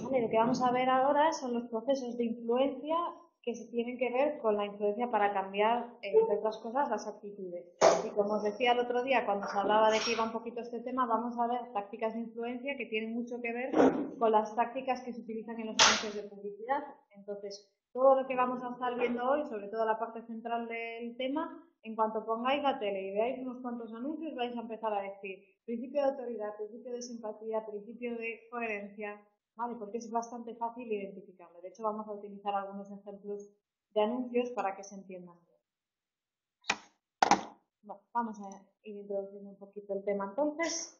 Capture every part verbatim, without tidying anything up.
Vale, lo que vamos a ver ahora son los procesos de influencia que se tienen que ver con la influencia para cambiar, entre otras cosas, las actitudes. Y como os decía el otro día, cuando se hablaba de que iba un poquito este tema, vamos a ver tácticas de influencia que tienen mucho que ver con las tácticas que se utilizan en los anuncios de publicidad. Entonces, todo lo que vamos a estar viendo hoy, sobre todo la parte central del tema, en cuanto pongáis la tele y veáis unos cuantos anuncios, vais a empezar a decir principio de autoridad, principio de simpatía, principio de coherencia, ¿vale? Porque es bastante fácil identificarlo. De hecho, vamos a utilizar algunos ejemplos de anuncios para que se entiendan bien. Bueno, vamos a ir introduciendo un poquito el tema entonces.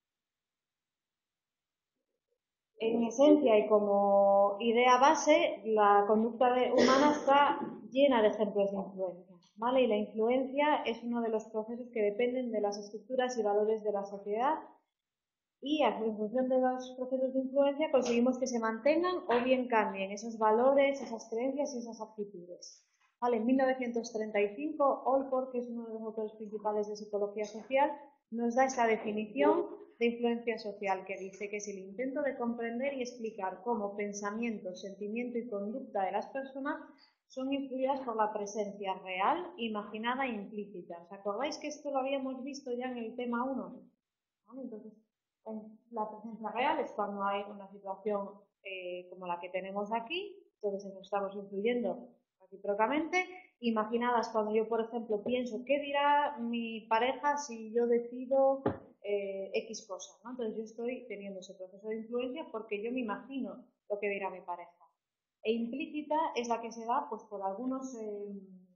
En esencia y como idea base, la conducta humana está llena de ejemplos de influencia, ¿vale? Y la influencia es uno de los procesos que dependen de las estructuras y valores de la sociedad, y en función de los procesos de influencia conseguimos que se mantengan o bien cambien esos valores, esas creencias y esas actitudes. Vale, en mil novecientos treinta y cinco, Allport, que es uno de los autores principales de psicología social, nos da esta definición de influencia social, que dice que es el intento de comprender y explicar cómo pensamiento, sentimiento y conducta de las personas son influidas por la presencia real, imaginada e implícita. ¿Os acordáis que esto lo habíamos visto ya en el tema uno? ¿Vale? Entonces, la presencia real es cuando hay una situación eh, como la que tenemos aquí, entonces nos estamos influyendo recíprocamente. Imaginadas cuando yo, por ejemplo, pienso qué dirá mi pareja si yo decido eh, X cosa, ¿no? Entonces yo estoy teniendo ese proceso de influencia porque yo me imagino lo que dirá mi pareja. E implícita es la que se da pues por algunos... Eh,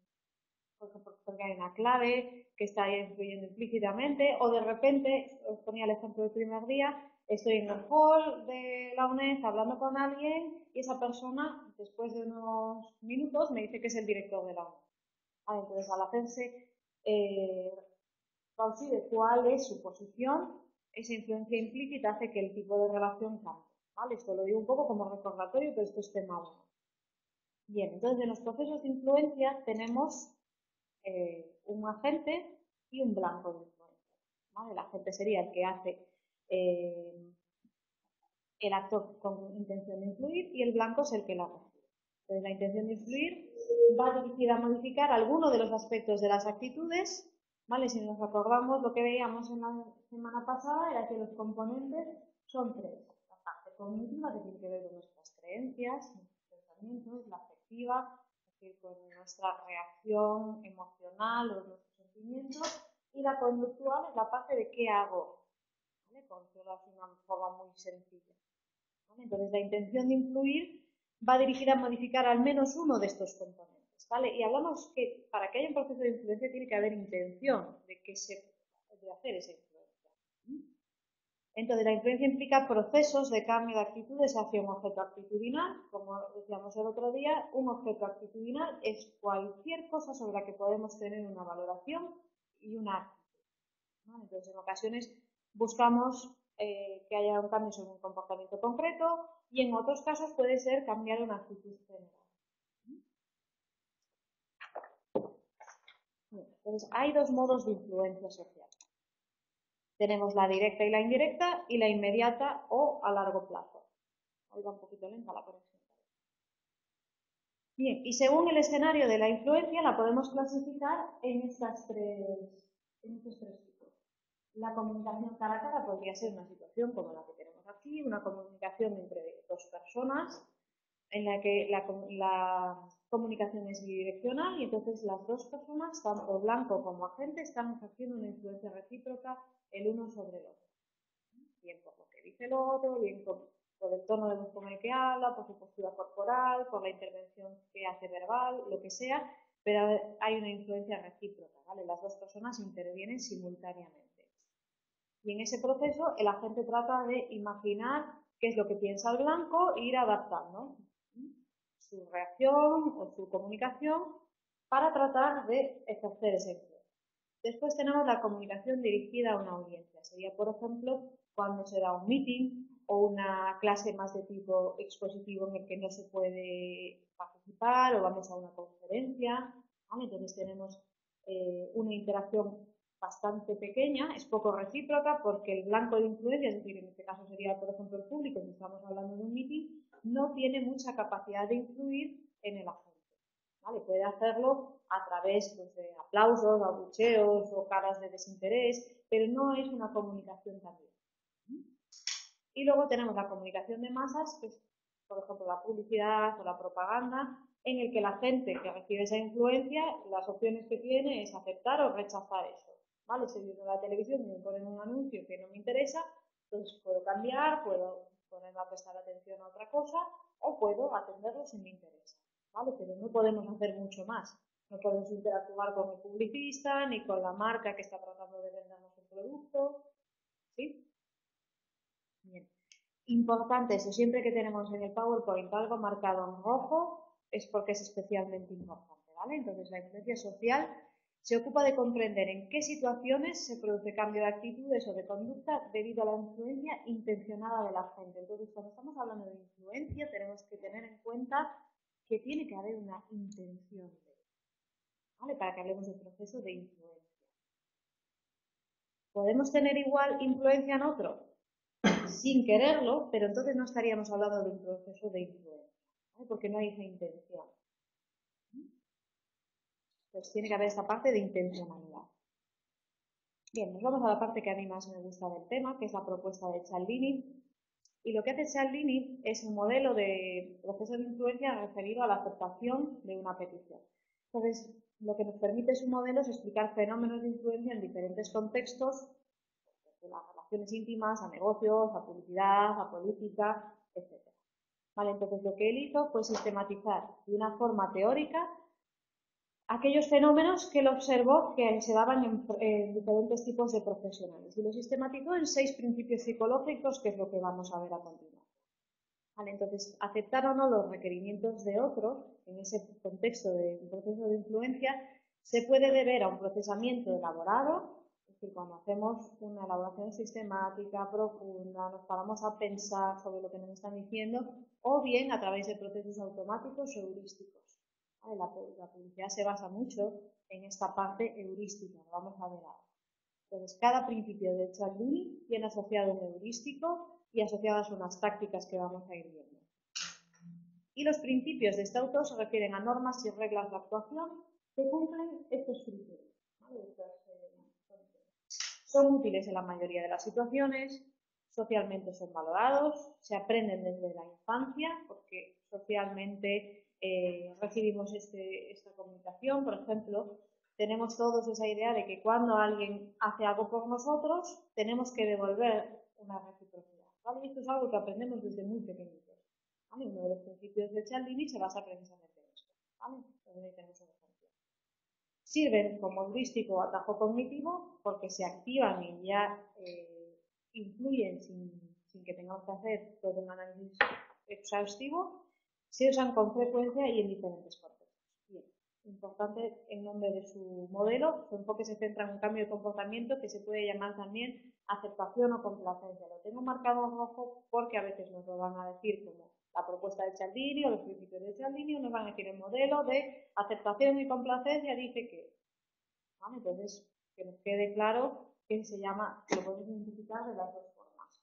porque hay una clave que está influyendo implícitamente, o de repente, os ponía el ejemplo del primer día, estoy en el hall de la UNED hablando con alguien y esa persona, después de unos minutos, me dice que es el director de la UNED. Ah, entonces, al hacerse eh, consigue cuál es su posición, esa influencia implícita hace que el tipo de relación cambie. ¿Vale? Esto lo digo un poco como recordatorio, pero esto es tema uno. Bien, entonces en los procesos de influencia tenemos Eh, un agente y un blanco de influencia. ¿Vale? El agente sería el que hace eh, el acto con intención de influir y el blanco es el que la recibe. Entonces, la intención de influir va dirigida a modificar alguno de los aspectos de las actitudes. ¿Vale? Si nos acordamos, lo que veíamos en la semana pasada era que los componentes son tres. La parte cognitiva, que tiene que ver con nuestras creencias, nuestros pensamientos, la afectiva, con nuestra reacción emocional o nuestros sentimientos, y la conductual es la parte de qué hago, ¿vale? Por decirlo de una forma muy sencilla. ¿Vale? Entonces, la intención de influir va dirigida a modificar al menos uno de estos componentes, ¿vale? Y hablamos que para que haya un proceso de influencia tiene que haber intención de, que se, de hacer esa influencia. Entonces, la influencia implica procesos de cambio de actitudes hacia un objeto actitudinal. Como decíamos el otro día, un objeto actitudinal es cualquier cosa sobre la que podemos tener una valoración y una actitud. ¿No? Entonces, en ocasiones buscamos eh, que haya un cambio sobre un comportamiento concreto y en otros casos puede ser cambiar una actitud general. Entonces, hay dos modos de influencia social. Tenemos la directa y la indirecta, y la inmediata o a largo plazo. Hoy va un poquito lenta la conexión. Bien, y según el escenario de la influencia la podemos clasificar en, estas tres, en estos tres tipos. La comunicación cara a cara podría ser una situación como la que tenemos aquí, una comunicación entre dos personas, en la que la, la comunicación es bidireccional y entonces las dos personas, tanto blanco como agente, están ejerciendo una influencia recíproca el uno sobre el otro. Bien por lo que dice el otro, bien por, por el tono de voz con el que habla, por su postura corporal, por la intervención que hace verbal, lo que sea, pero hay una influencia recíproca, ¿vale? Las dos personas intervienen simultáneamente. Y en ese proceso el agente trata de imaginar qué es lo que piensa el blanco e ir adaptando su reacción o su comunicación para tratar de ejercer ese influencia. Después tenemos la comunicación dirigida a una audiencia. Sería, por ejemplo, cuando se da un meeting o una clase más de tipo expositivo en el que no se puede participar, o vamos a una conferencia, ¿vale? Entonces tenemos eh, una interacción bastante pequeña, es poco recíproca porque el blanco de influencia, es decir, en este caso sería por ejemplo el público, si estamos hablando de un meeting, no tiene mucha capacidad de influir en el agente. ¿Vale? Puede hacerlo a través pues, de aplausos, abucheos o caras de desinterés, pero no es una comunicación tan bien. Y luego tenemos la comunicación de masas, que es por ejemplo la publicidad o la propaganda, en el que la gente que recibe esa influencia, las opciones que tiene es aceptar o rechazar eso. ¿Vale? Si viendo la televisión y me ponen un anuncio que no me interesa, entonces puedo cambiar, puedo ponerme a prestar atención a otra cosa o puedo atenderlo si me interesa. ¿Vale? Pero no podemos hacer mucho más. No podemos interactuar con el publicista ni con la marca que está tratando de vendernos el producto. ¿Sí? Bien. Importante, eso siempre que tenemos en el PowerPoint algo marcado en rojo es porque es especialmente importante, ¿vale? Entonces la influencia social se ocupa de comprender en qué situaciones se produce cambio de actitudes o de conducta debido a la influencia intencionada de la gente. Entonces cuando estamos hablando de influencia tenemos que tener en cuenta que tiene que haber una intención, ¿vale? Para que hablemos del proceso de influencia. ¿Podemos tener igual influencia en otro? Sin quererlo, pero entonces no estaríamos hablando de un proceso de influencia, ¿vale? Porque no hay esa intención. Pues tiene que haber esta parte de intencionalidad. Bien, nos vamos a la parte que a mí más me gusta del tema, que es la propuesta de Cialdini. Y lo que hace Cialdini es un modelo de proceso de influencia referido a la aceptación de una petición. Entonces, lo que nos permite su modelo es explicar fenómenos de influencia en diferentes contextos, de las relaciones íntimas, a negocios, a publicidad, a política, etcétera. Vale, entonces lo que él hizo fue sistematizar de una forma teórica aquellos fenómenos que él observó que se daban en, en diferentes tipos de profesionales y lo sistematizó en seis principios psicológicos, que es lo que vamos a ver a continuación. Vale, entonces, aceptar o no los requerimientos de otro en ese contexto de un proceso de influencia se puede deber a un procesamiento elaborado, es decir, cuando hacemos una elaboración sistemática, profunda, nos paramos a pensar sobre lo que nos están diciendo, o bien a través de procesos automáticos o heurísticos. ¿Vale? La, la publicidad se basa mucho en esta parte heurística, lo vamos a ver ahora. Entonces, cada principio de Cialdini tiene asociado un heurístico y asociadas unas tácticas que vamos a ir viendo. Y los principios de este autor se refieren a normas y reglas de actuación que cumplen estos criterios. ¿Vale? Son útiles en la mayoría de las situaciones, socialmente son valorados, se aprenden desde la infancia, porque socialmente eh, recibimos este, esta comunicación. Por ejemplo, tenemos todos esa idea de que cuando alguien hace algo por nosotros, tenemos que devolver una reciprocidad. ¿Vale? Y esto es algo que aprendemos desde muy pequeñitos. ¿Vale? Uno de los principios de Cialdini se basa precisamente en esto. ¿Vale? Entonces, ahí tenemos un ejemplo. Sirven como heurístico o atajo cognitivo porque se activan y ya eh, influyen sin, sin que tengamos que hacer todo un análisis exhaustivo. Se usan con frecuencia y en diferentes contextos. Bien, importante en nombre de su modelo, su enfoque se centra en un cambio de comportamiento que se puede llamar también aceptación o complacencia. Lo tengo marcado en rojo porque a veces nos lo van a decir como la propuesta de Cialdini o los principios de Cialdini, o nos van a decir el modelo de aceptación y complacencia dice que, ¿vale? Entonces, que nos quede claro que se llama, lo podemos identificar de las dos formas.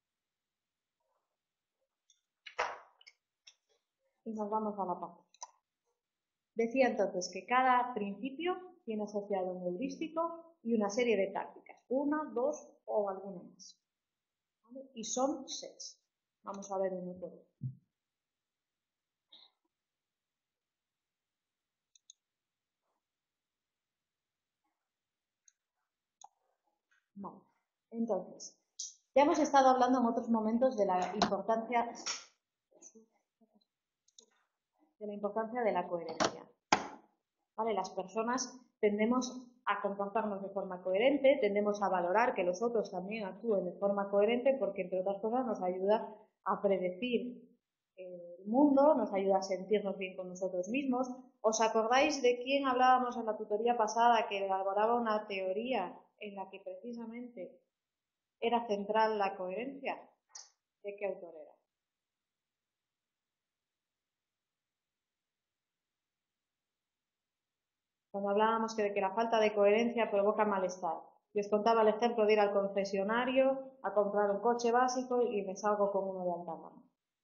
Y nos vamos a la parte. Decía entonces que cada principio tiene asociado un heurístico y una serie de tácticas, una, dos o alguna más. ¿Vale? Y son seis. Vamos a ver uno por uno. Vale. Entonces, ya hemos estado hablando en otros momentos de la importancia de la importancia de la coherencia. ¿Vale? Las personas tendemos a comportarnos de forma coherente, tendemos a valorar que los otros también actúen de forma coherente porque, entre otras cosas, nos ayuda a predecir el mundo, nos ayuda a sentirnos bien con nosotros mismos. ¿Os acordáis de quién hablábamos en la tutoría pasada que elaboraba una teoría en la que precisamente era central la coherencia? ¿De qué autor era? Cuando hablábamos que de que la falta de coherencia provoca malestar. Y os contaba el ejemplo de ir al concesionario a comprar un coche básico y me salgo con uno de alta gama.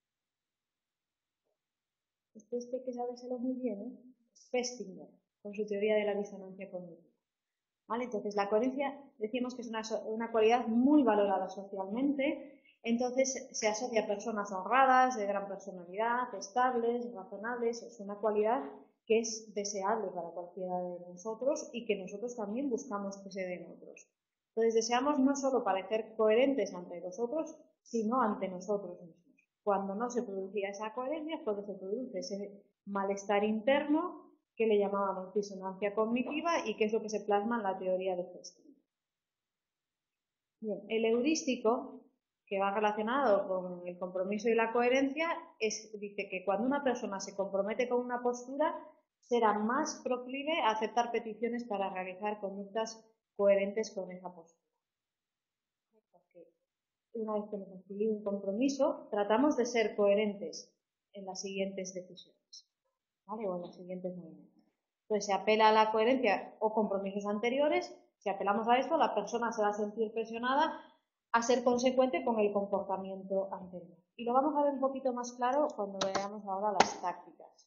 Este, este que sabérselo muy bien, ¿eh? Es Festinger, con su teoría de la disonancia cognitiva. ¿Vale? Entonces, la coherencia, decimos que es una, una cualidad muy valorada socialmente, entonces se asocia a personas honradas, de gran personalidad, estables, razonables, es una cualidad que es deseable para cualquiera de nosotros y que nosotros también buscamos que se den otros. Entonces, deseamos no solo parecer coherentes ante los otros, sino ante nosotros mismos. Cuando no se producía esa coherencia, es cuando se produce ese malestar interno que le llamábamos disonancia cognitiva y que es lo que se plasma en la teoría de Festinger. Bien, el heurístico, que va relacionado con el compromiso y la coherencia, es, dice que cuando una persona se compromete con una postura, será más proclive a aceptar peticiones para realizar conductas coherentes con esa postura. Porque una vez que hemos adquirido un compromiso, tratamos de ser coherentes en las siguientes decisiones, ¿vale? O en los siguientes movimientos. Entonces se apela a la coherencia o compromisos anteriores. Si apelamos a esto, la persona se va a sentir presionada a ser consecuente con el comportamiento anterior. Y lo vamos a ver un poquito más claro cuando veamos ahora las tácticas.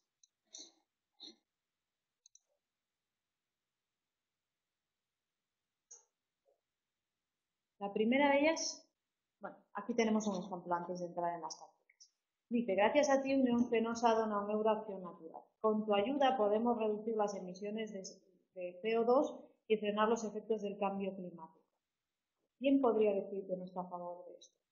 La primera de ellas, bueno, aquí tenemos un ejemplo antes de entrar en las tácticas. Dice, gracias a ti Unión Fenosa dona una euroacción natural. Con tu ayuda podemos reducir las emisiones de, de C O dos y frenar los efectos del cambio climático. ¿Quién podría decir que no está a favor de esto?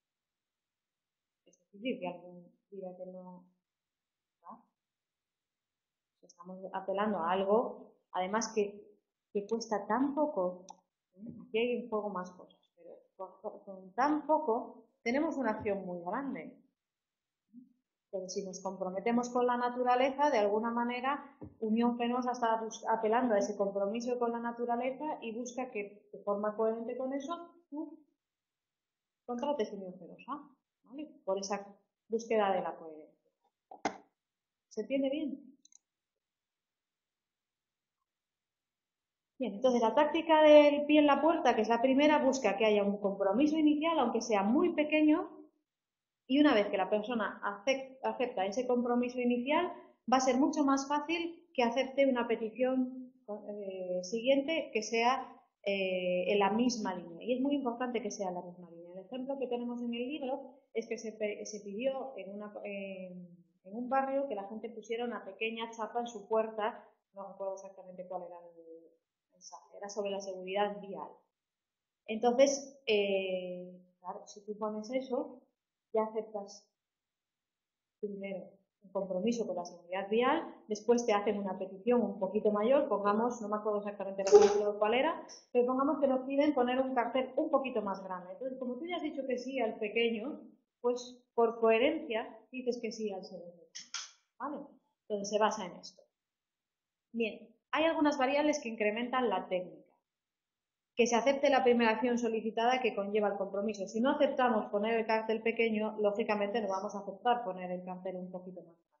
Es decir, que alguien diga que no. ¿No? Estamos apelando a algo, además que, que cuesta tan poco. Aquí hay en juego más cosas, pero con, con tan poco tenemos una acción muy grande. Pero si nos comprometemos con la naturaleza, de alguna manera, Unión Fenosa está apelando a ese compromiso con la naturaleza y busca que, de forma coherente con eso, tú contrates Unión Fenosa, ¿vale? Por esa búsqueda de la coherencia. ¿Se entiende bien? Bien, entonces la táctica del pie en la puerta, que es la primera, busca que haya un compromiso inicial, aunque sea muy pequeño, y una vez que la persona acepta ese compromiso inicial, va a ser mucho más fácil que acepte una petición eh, siguiente que sea eh, en la misma línea. Y es muy importante que sea en la misma línea. El ejemplo que tenemos en el libro es que se, se pidió en, una, en, en un barrio que la gente pusiera una pequeña chapa en su puerta, no recuerdo exactamente cuál era el mensaje, era sobre la seguridad vial. Entonces, eh, claro, si tú pones eso, ya aceptas primero un compromiso con la seguridad vial, después te hacen una petición un poquito mayor, pongamos, no me acuerdo exactamente el ejemplo cuál era, pero pongamos que nos piden poner un cartel un poquito más grande. Entonces, como tú ya has dicho que sí al pequeño, pues por coherencia dices que sí al segundo. ¿Vale? Entonces se basa en esto. Bien, hay algunas variables que incrementan la técnica. Que se acepte la primera acción solicitada que conlleva el compromiso. Si no aceptamos poner el cartel pequeño, lógicamente no vamos a aceptar poner el cartel un poquito más grande.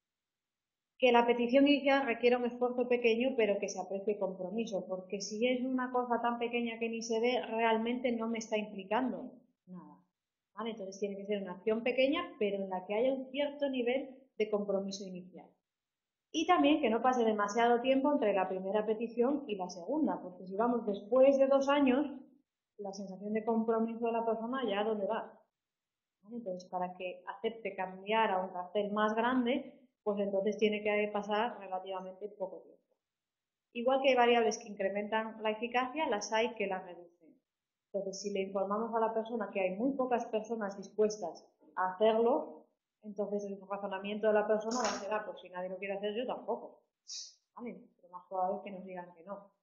Que la petición inicial requiera un esfuerzo pequeño, pero que se aprecie compromiso, porque si es una cosa tan pequeña que ni se ve, realmente no me está implicando nada. ¿Vale? Entonces tiene que ser una acción pequeña, pero en la que haya un cierto nivel de compromiso inicial. Y también que no pase demasiado tiempo entre la primera petición y la segunda, porque si vamos después de dos años, la sensación de compromiso de la persona ya dónde va. ¿Vale? Entonces, para que acepte cambiar a un cartel más grande, pues entonces tiene que pasar relativamente poco tiempo. Igual que hay variables que incrementan la eficacia, las hay que la reducen. Entonces, si le informamos a la persona que hay muy pocas personas dispuestas a hacerlo, entonces el razonamiento de la persona va a ser, ah, pues si nadie lo quiere hacer, yo tampoco. ¿Vale? Pero más probable es que nos digan que no.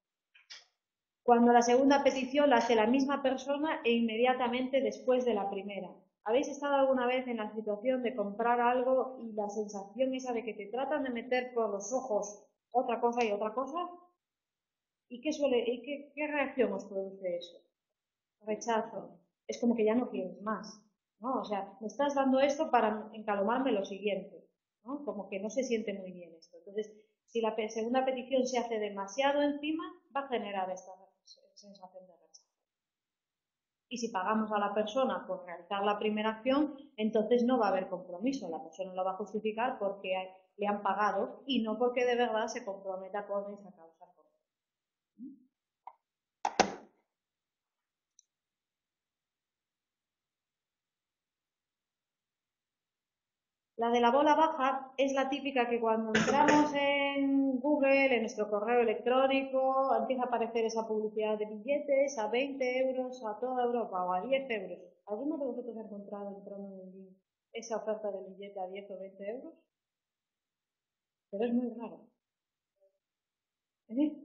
Cuando la segunda petición la hace la misma persona e inmediatamente después de la primera. ¿Habéis estado alguna vez en la situación de comprar algo y la sensación esa de que te tratan de meter por los ojos otra cosa y otra cosa? ¿Y qué, suele, y qué, qué reacción os produce eso? Rechazo. Es como que ya no quieres más, ¿no? O sea, me estás dando esto para encalomarme lo siguiente, ¿no? Como que no se siente muy bien esto. Entonces, si la segunda petición se hace demasiado encima, va a generar esta sensación de rechazo. Y si pagamos a la persona por realizar la primera acción, entonces no va a haber compromiso. La persona lo va a justificar porque le han pagado y no porque de verdad se comprometa con esa causa. La de la bola baja es la típica que cuando entramos en Google, en nuestro correo electrónico, empieza a aparecer esa publicidad de billetes a veinte euros a toda Europa o a diez euros. ¿Alguno de vosotros ha encontrado entrando en el link esa oferta de billete a diez o veinte euros? Pero es muy raro. ¿Eh?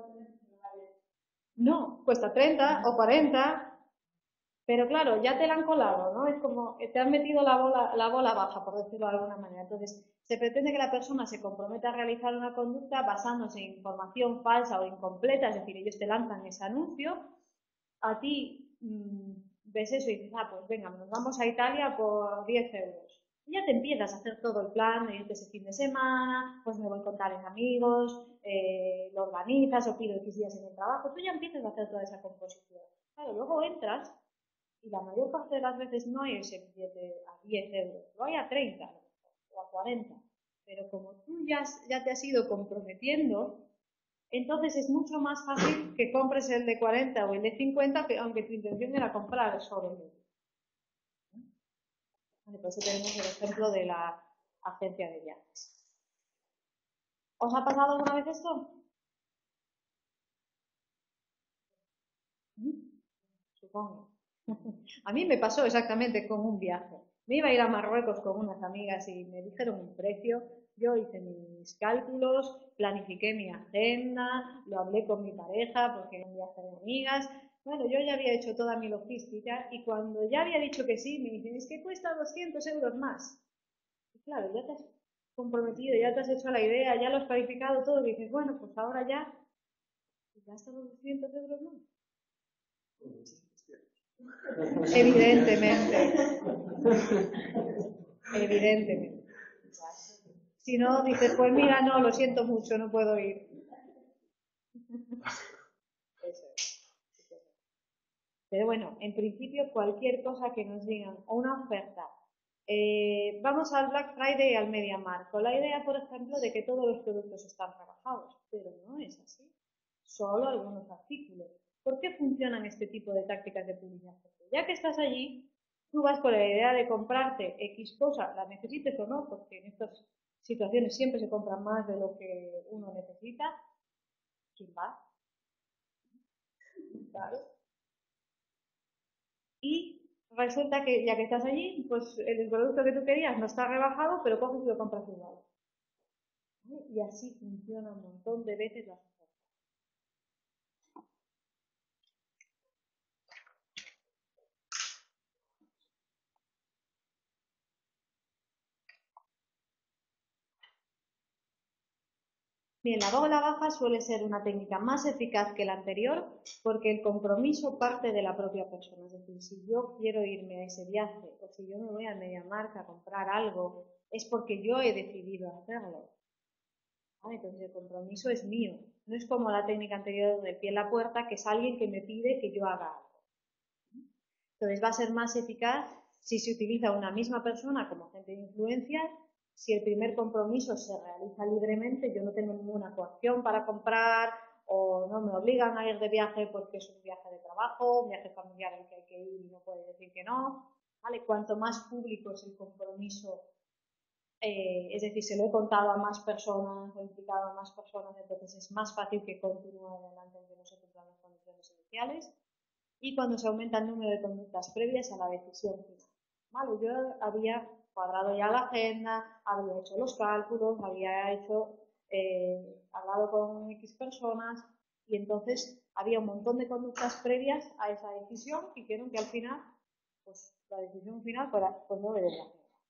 No, cuesta treinta o cuarenta. Pero claro, ya te la han colado, ¿no? Es como, te han metido la bola, la bola baja, por decirlo de alguna manera. Entonces, se pretende que la persona se comprometa a realizar una conducta basándose en información falsa o incompleta, es decir, ellos te lanzan ese anuncio, a ti mmm, ves eso y dices, ah, pues venga, nos vamos a Italia por diez euros. Y ya te empiezas a hacer todo el plan de irte ese fin de semana, pues me voy con tales amigos, eh, lo organizas o pido X días en el trabajo, tú ya empiezas a hacer toda esa composición. Claro, luego entras y la mayor parte de las veces no hay ese billete a diez euros, lo hay a treinta o a cuarenta. Pero como tú ya, ya te has ido comprometiendo, entonces es mucho más fácil que compres el de cuarenta o el de cincuenta, que, aunque tu intención era comprar solo el de. Vale, por eso tenemos el ejemplo de la agencia de viajes. ¿Os ha pasado alguna vez esto? ¿Mm? Supongo. A mí me pasó exactamente con un viaje. Me iba a ir a Marruecos con unas amigas y me dijeron un precio. Yo hice mis cálculos, planifiqué mi agenda, lo hablé con mi pareja porque era un viaje de amigas. Bueno, yo ya había hecho toda mi logística y cuando ya había dicho que sí, me dicen, es que cuesta doscientos euros más. Y claro, ya te has comprometido, ya te has hecho la idea, ya lo has planificado todo y dices, bueno, pues ahora ya, ya están los doscientos euros más. Evidentemente. Evidentemente. Si no, dices, pues mira, no, lo siento mucho, no puedo ir. Eso es. Pero bueno, en principio cualquier cosa que nos digan, o una oferta, eh, vamos al Black Friday y al MediaMarkt, con la idea, por ejemplo, de que todos los productos están rebajados, pero no es así, solo algunos artículos. ¿Por qué funcionan este tipo de tácticas de publicidad? Porque ya que estás allí, tú vas con la idea de comprarte X cosa, la necesites o no, porque en estas situaciones siempre se compra más de lo que uno necesita. ¿Quién va? Claro. Y resulta que ya que estás allí, pues el producto que tú querías no está rebajado, pero coges y lo compras igual. ¿Vale? Y así funciona un montón de veces las ofertas. Bien, la bola baja suele ser una técnica más eficaz que la anterior porque el compromiso parte de la propia persona. Es decir, si yo quiero irme a ese viaje o si yo me voy a MediaMarkt a comprar algo, es porque yo he decidido hacerlo. ¿Vale? Entonces el compromiso es mío. No es como la técnica anterior del pie en la puerta, que es alguien que me pide que yo haga algo. Entonces va a ser más eficaz si se utiliza una misma persona como agente de influencia. Si el primer compromiso se realiza libremente, yo no tengo ninguna coacción para comprar o no me obligan a ir de viaje porque es un viaje de trabajo, un viaje familiar al que hay que ir y no puede decir que no. ¿Vale? Cuanto más público es el compromiso, eh, es decir, se lo he contado a más personas, he implicado a más personas, entonces es más fácil que continúe adelante aunque no se cumplan las condiciones iniciales. Y cuando se aumenta el número de conductas previas a la decisión final. Vale, yo había cuadrado ya la agenda, había hecho los cálculos, había hecho, eh, hablado con X personas y entonces había un montón de conductas previas a esa decisión que hicieron que al final, pues la decisión final fuera pues no obedecer.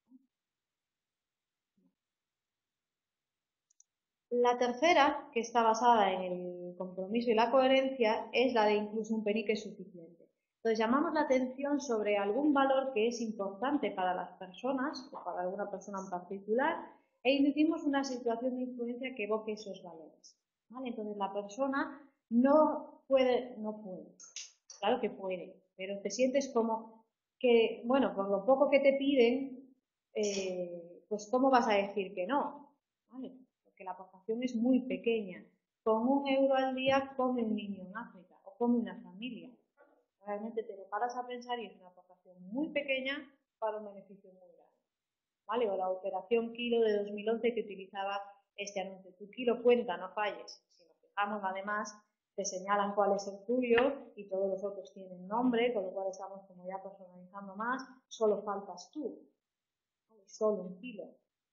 La tercera, que está basada en el compromiso y la coherencia, es la de incluso un penique suficiente. Entonces llamamos la atención sobre algún valor que es importante para las personas o para alguna persona en particular e inducimos una situación de influencia que evoque esos valores. ¿Vale? Entonces la persona no puede, no puede, claro que puede, pero te sientes como que, bueno, por lo poco que te piden, eh, pues ¿cómo vas a decir que no? ¿Vale? Porque la aportación es muy pequeña. Con un euro al día come un niño en África o come una familia. Realmente te lo paras a pensar y es una aportación muy pequeña para un beneficio muy grande. ¿Vale? O la operación Kilo de dos mil once que utilizaba este anuncio. Tu kilo cuenta, no falles. Si nos fijamos, además, te señalan cuál es el tuyo y todos los otros tienen nombre, con lo cual estamos como ya personalizando más. Solo faltas tú. ¿Vale? Solo un kilo.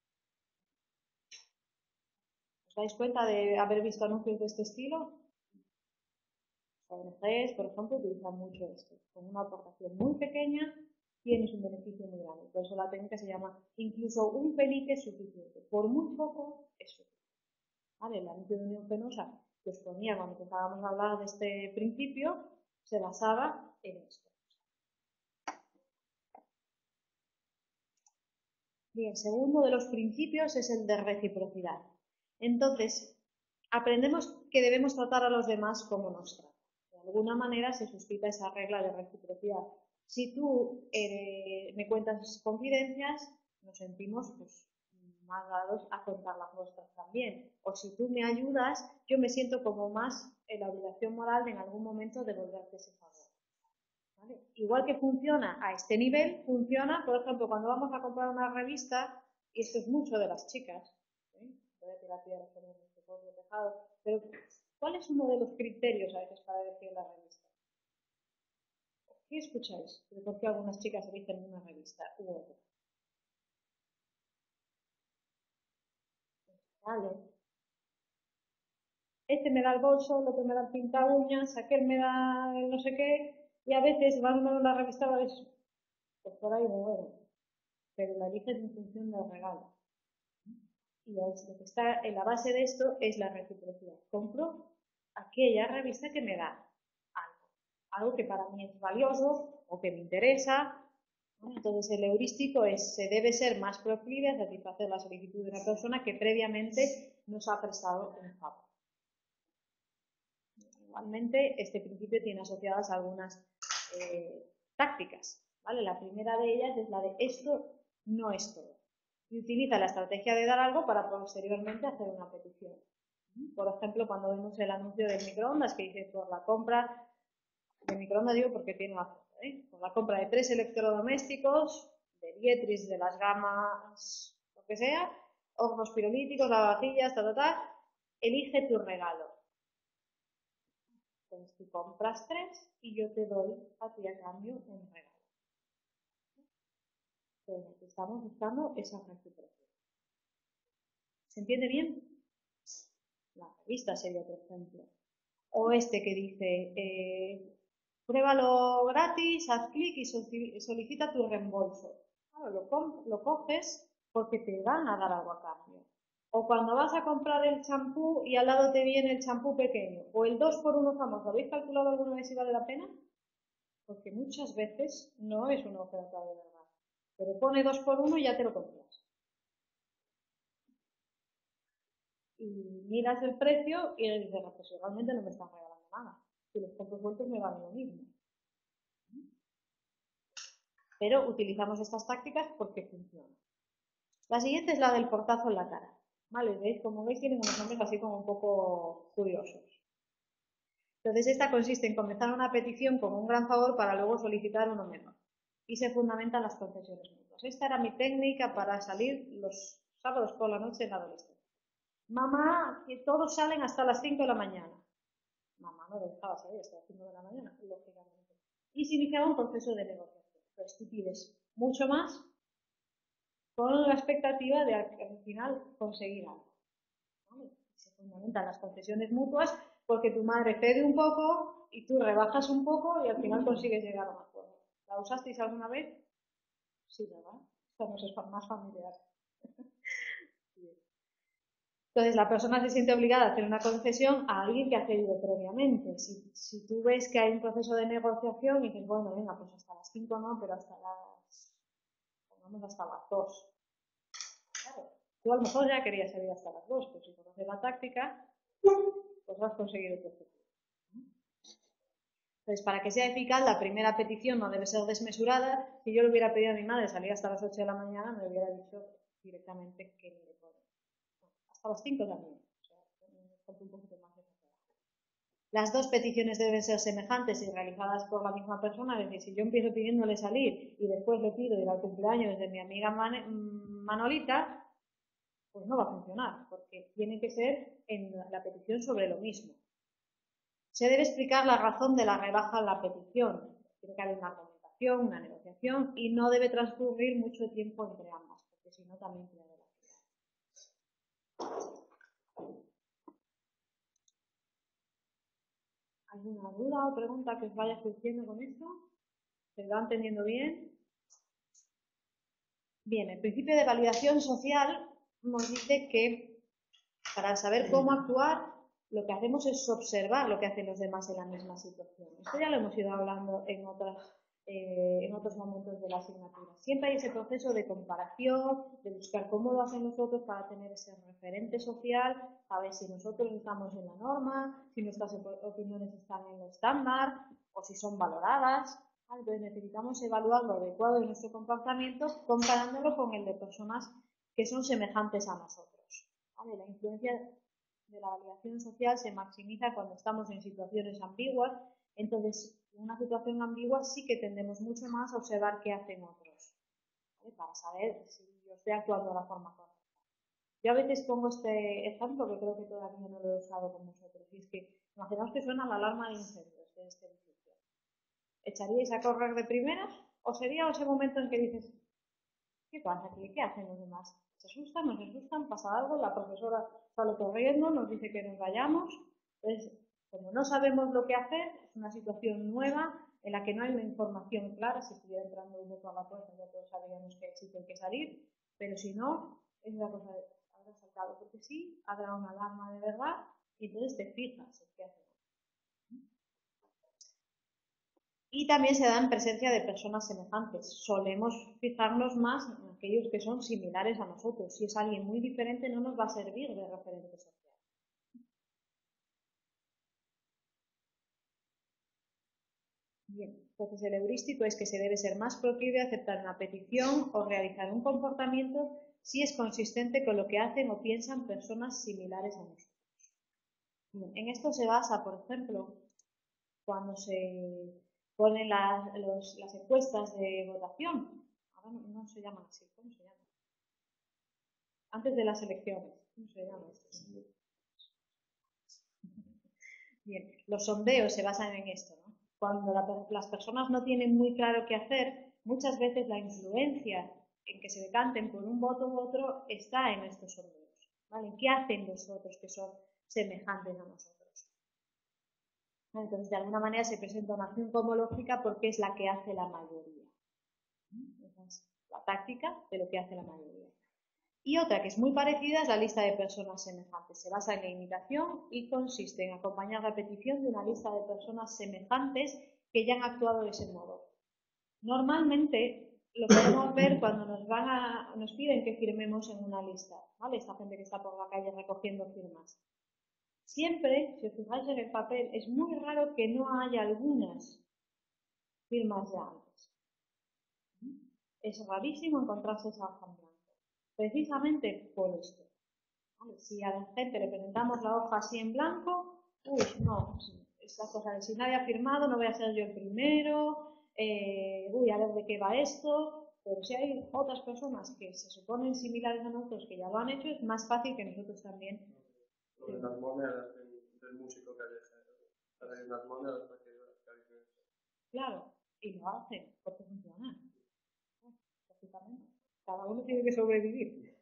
¿Os dais cuenta de haber visto anuncios de este estilo? Las O N Ges, por ejemplo, utilizan mucho esto. Con una aportación muy pequeña tienes un beneficio muy grande. Por eso la técnica se llama incluso un penique es suficiente. Por muy poco es suficiente. ¿Vale? El anuncio de unión penosa que os ponía cuando empezábamos a hablar de este principio se basaba en esto. Bien, segundo de los principios es el de reciprocidad. Entonces, aprendemos que debemos tratar a los demás como nos tratan. De alguna manera se suscita esa regla de reciprocidad. Si tú eh, me cuentas confidencias, nos sentimos pues, más dados a contar las nuestras también. O si tú me ayudas, yo me siento como más en la obligación moral de en algún momento devolverte ese favor. ¿Vale? Igual que funciona a este nivel, funciona, por ejemplo, cuando vamos a comprar una revista, y esto es mucho de las chicas, ¿eh? Voy a tirar piedras por nuestro propio tejado, pero ¿cuál es uno de los criterios a veces para elegir la revista? ¿Qué escucháis? ¿De por qué algunas chicas eligen una revista u otra? Vale. Este me da el bolso, el otro me da el pinta uñas, aquel me da el no sé qué, y a veces van a una revista y ves, pues por ahí me muero, pero la eliges en función del regalo. Y lo que está en la base de esto es la reciprocidad. Compro aquella revista que me da algo, algo que para mí es valioso o que me interesa. Entonces el heurístico es, se debe ser más proclive a satisfacer la solicitud de una persona que previamente nos ha prestado un favor. Igualmente, este principio tiene asociadas algunas eh, tácticas. ¿Vale? La primera de ellas es la de esto no es todo. Y utiliza la estrategia de dar algo para posteriormente hacer una petición. Por ejemplo, cuando vemos el anuncio del microondas que dice por la compra de microondas, digo porque tiene una foto, ¿eh? Por la compra de tres electrodomésticos, de Dietris, de las gamas, lo que sea, hornos pirolíticos, lavavajillas, ta, ta, ta, elige tu regalo. Entonces tú compras tres y yo te doy a ti a cambio un regalo. Entonces estamos buscando esa reciprocidad. ¿Se entiende bien? La revista sería otro ejemplo. O este que dice, eh, pruébalo gratis, haz clic y solicita tu reembolso. Claro, lo, lo coges porque te van a dar algo a cambio. O cuando vas a comprar el champú y al lado te viene el champú pequeño. O el dos por uno famoso. ¿Habéis calculado alguna vez si vale la pena? Porque muchas veces no es una oferta de verdad. Pero pone dos por uno y ya te lo compras. Y miras el precio y le dices, no, pues realmente no me están regalando nada. Si los compro sueltos me vale lo mismo. Pero utilizamos estas tácticas porque funcionan. La siguiente es la del portazo en la cara. ¿Vale? ¿Veis? Como veis tienen unos nombres así como un poco curiosos. Entonces esta consiste en comenzar una petición con un gran favor para luego solicitar uno menor. Y se fundamentan las concesiones mutuas. Esta era mi técnica para salir los sábados por la noche en la adolescencia. Mamá, que todos salen hasta las cinco de la mañana. Mamá no dejaba salir hasta las cinco de la mañana, lógicamente. Y se iniciaba un proceso de negociación. Pues tú pides mucho más con la expectativa de al final conseguir algo. ¿Vale? Se fundamentan las concesiones mutuas porque tu madre cede un poco y tú rebajas un poco y al final consigues llegar a un acuerdo. ¿La usasteis alguna vez? Sí, ¿verdad? Esta nos es más familiar. Entonces la persona se siente obligada a hacer una concesión a alguien que ha cedido previamente. Si, si tú ves que hay un proceso de negociación y dices, bueno, venga, pues hasta las cinco no, pero hasta las, pongamos hasta las dos. Claro, tú a lo mejor ya querías salir hasta las dos, pues si conoces la táctica, pues has conseguido tu objetivo. Entonces, para que sea eficaz, la primera petición no debe ser desmesurada. Si yo le hubiera pedido a mi madre salir hasta las ocho de la mañana, me hubiera dicho directamente que ni le puedo. Hasta las cinco también. O sea, un poquito más de Las dos peticiones deben ser semejantes y realizadas por la misma persona. Es decir, si yo empiezo pidiéndole salir y después le pido ir al cumpleaños de mi amiga Man Manolita, pues no va a funcionar, porque tiene que ser en la petición sobre lo mismo. Se debe explicar la razón de la rebaja en la petición. Tiene que haber una argumentación, una negociación y no debe transcurrir mucho tiempo entre ambas, porque si no también pierde la vida. ¿Alguna duda o pregunta que os vaya surgiendo con esto? ¿Se va entendiendo bien? Bien, el principio de validación social nos dice que para saber cómo actuar, lo que hacemos es observar lo que hacen los demás en la misma situación. Esto ya lo hemos ido hablando en, otras, eh, en otros momentos de la asignatura. Siempre hay ese proceso de comparación, de buscar cómo lo hacen los otros para tener ese referente social, a ver si nosotros estamos en la norma, si nuestras opiniones están en lo estándar o si son valoradas. Entonces necesitamos evaluar lo adecuado de nuestro comportamiento comparándolo con el de personas que son semejantes a nosotros. ¿Vale? La influencia de la validación social se maximiza cuando estamos en situaciones ambiguas. Entonces, en una situación ambigua sí que tendemos mucho más a observar qué hacen otros, ¿vale? Para saber si yo estoy actuando de la forma correcta. Yo a veces pongo este ejemplo que creo que todavía no lo he usado con vosotros, y es que imaginaos que suena la alarma de incendios de este edificio. ¿Echaríais a correr de primeras o sería ese momento en que dices, ¿qué pasa aquí? ¿Qué hacen los demás? ¿Se asustan? ¿Nos asustan? ¿Pasa algo? La profesora sale corriendo, nos dice que nos vayamos. Entonces, como no sabemos lo que hacer, es una situación nueva en la que no hay una información clara. Si estuviera entrando un moto a la puerta, ya todos sabríamos que sí que hay que salir, pero si no, es una cosa de habrá saltado porque sí, habrá una alarma de verdad y entonces te fijas en qué hacen. Y también se da en presencia de personas semejantes. Solemos fijarnos más en aquellos que son similares a nosotros. Si es alguien muy diferente, no nos va a servir de referente social. Bien, entonces el heurístico es que se debe ser más proclive a aceptar una petición o realizar un comportamiento si es consistente con lo que hacen o piensan personas similares a nosotros. Bien, en esto se basa, por ejemplo, cuando se ponen las, los, las encuestas de votación. Ahora no, no se llaman así, ¿cómo se llaman? Antes de las elecciones, ¿cómo se llama esto? Bien, los sondeos se basan en esto, ¿no? Cuando la, las personas no tienen muy claro qué hacer, muchas veces la influencia en que se decanten por un voto u otro está en estos sondeos, ¿vale? ¿Qué hacen los otros que son semejantes a nosotros? Entonces, de alguna manera se presenta una acción como lógica porque es la que hace la mayoría. Esa es la táctica de lo que hace la mayoría. Y otra que es muy parecida es la lista de personas semejantes. Se basa en la imitación y consiste en acompañar la petición de una lista de personas semejantes que ya han actuado de ese modo. Normalmente lo podemos ver cuando nos, van a, nos piden que firmemos en una lista, ¿vale? Esta gente que está por la calle recogiendo firmas. Siempre, si os fijáis en el papel, es muy raro que no haya algunas firmas ya antes. Es rarísimo encontrarse esa hoja en blanco. Precisamente por esto. ¿Vale? Si a la gente le presentamos la hoja así en blanco, uy, no, esta cosa de si nadie ha firmado, no voy a ser yo el primero, eh, uy, a ver de qué va esto, pero si hay otras personas que se suponen similares a nosotros que ya lo han hecho, es más fácil que nosotros también. Lo de las monedas del, del músico callejero, para las monedas para que Claro, y lo hacen, porque funciona. Cada uno tiene que sobrevivir.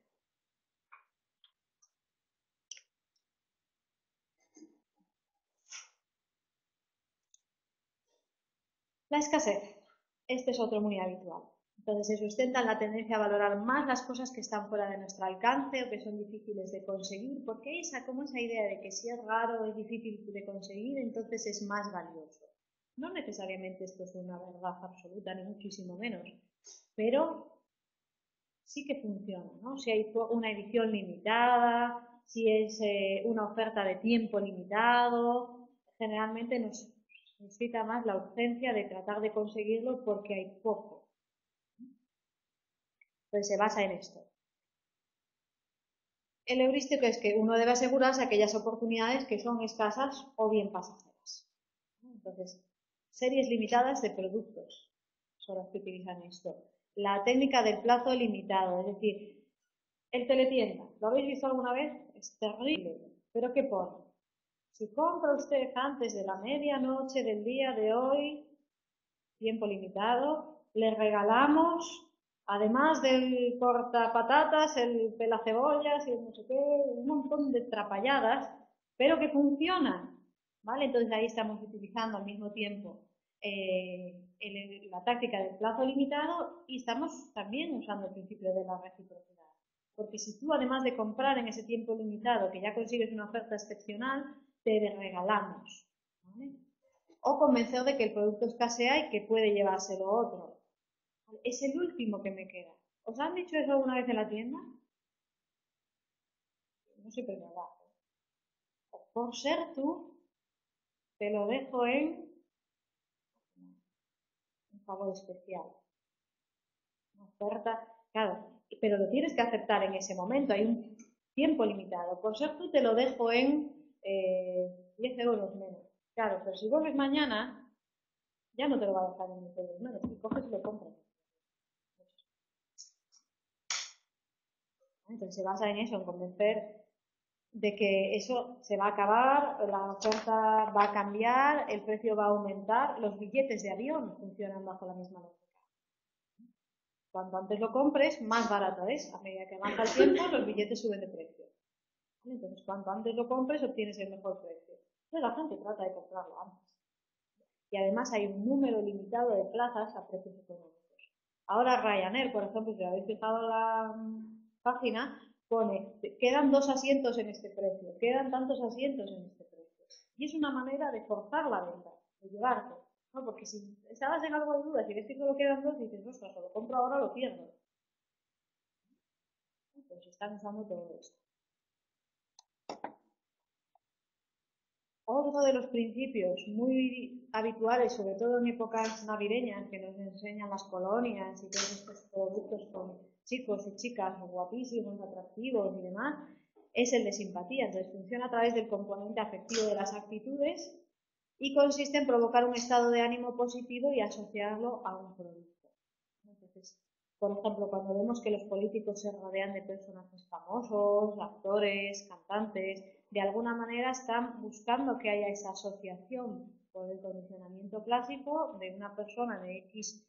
La escasez. Este es otro muy habitual. Entonces se sustenta en la tendencia a valorar más las cosas que están fuera de nuestro alcance o que son difíciles de conseguir, porque esa, como esa idea de que si es raro o es difícil de conseguir, entonces es más valioso. No necesariamente esto es una verdad absoluta, ni muchísimo menos, pero sí que funciona, ¿no? Si hay una edición limitada, si es eh, una oferta de tiempo limitado, generalmente nos suscita más la urgencia de tratar de conseguirlo porque hay poco. Entonces se basa en esto. El heurístico es que uno debe asegurarse aquellas oportunidades que son escasas o bien pasajeras. Entonces, series limitadas de productos son las que utilizan esto. La técnica del plazo limitado, es decir, el teletienda, ¿lo habéis visto alguna vez? Es terrible, pero ¿qué pone? Si compra usted antes de la medianoche del día de hoy, tiempo limitado, le regalamos, además del cortapatatas, el pelacebollas y el no sé qué, un montón de trapalladas, pero que funcionan, ¿vale? Entonces ahí estamos utilizando al mismo tiempo eh, el, la táctica del plazo limitado y estamos también usando el principio de la reciprocidad. Porque si tú, además de comprar en ese tiempo limitado, que ya consigues una oferta excepcional, te regalamos, ¿vale? O convencer de que el producto escasea y que puede llevárselo otro. Es el último que me queda. ¿Os han dicho eso alguna vez en la tienda? No siempre es verdad. Por ser tú, te lo dejo en un favor especial. Una oferta, claro, pero lo tienes que aceptar en ese momento. Hay un tiempo limitado. Por ser tú, te lo dejo en eh, diez euros menos. Claro, pero si vuelves mañana, ya no te lo va a dejar en diez euros menos. Y coges y lo compras. Entonces se basa en eso, en convencer de que eso se va a acabar, la oferta va a cambiar, el precio va a aumentar. Los billetes de avión funcionan bajo la misma lógica. Cuanto antes lo compres, más barato es. A medida que avanza el tiempo, los billetes suben de precio. Entonces, cuanto antes lo compres, obtienes el mejor precio. Entonces, la gente trata de comprarlo antes. Y además hay un número limitado de plazas a precios económicos. Ahora Ryanair, por ejemplo, si habéis fijado la página, pone, quedan dos asientos en este precio, quedan tantos asientos en este precio. Y es una manera de forzar la venta, de llevarte, ¿no? Porque si estabas en algo de dudas y ves que solo quedan dos, dices, ostras, o lo compro ahora o lo pierdo. Pues están usando todo esto. Otro de los principios muy habituales, sobre todo en épocas navideñas, que nos enseñan las colonias y todos estos productos con chicos y chicas guapísimos, atractivos y demás, es el de simpatía. Entonces funciona a través del componente afectivo de las actitudes y consiste en provocar un estado de ánimo positivo y asociarlo a un producto. Entonces, por ejemplo, cuando vemos que los políticos se rodean de personajes famosos, actores, cantantes, de alguna manera están buscando que haya esa asociación por el condicionamiento clásico de una persona de X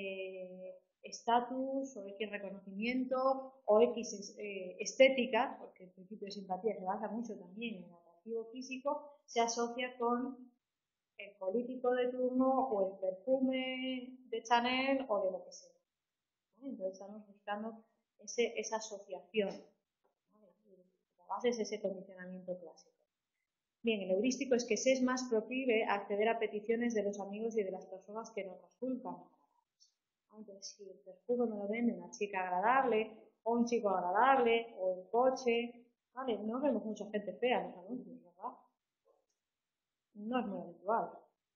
estatus eh, o X reconocimiento o X eh, estética, porque el principio de simpatía se basa mucho también en el atractivo físico, se asocia con el político de turno o el perfume de Chanel o de lo que sea. Entonces estamos buscando ese, esa asociación. ¿Vale? La base es ese condicionamiento clásico. Bien, el heurístico es que se es más proclive a acceder a peticiones de los amigos y de las personas que nos resultan agradables. Entonces, si el perfume me lo vende una chica agradable, o un chico agradable, o el coche, ¿vale? No vemos mucha gente fea en los anuncios, ¿verdad? No es muy habitual.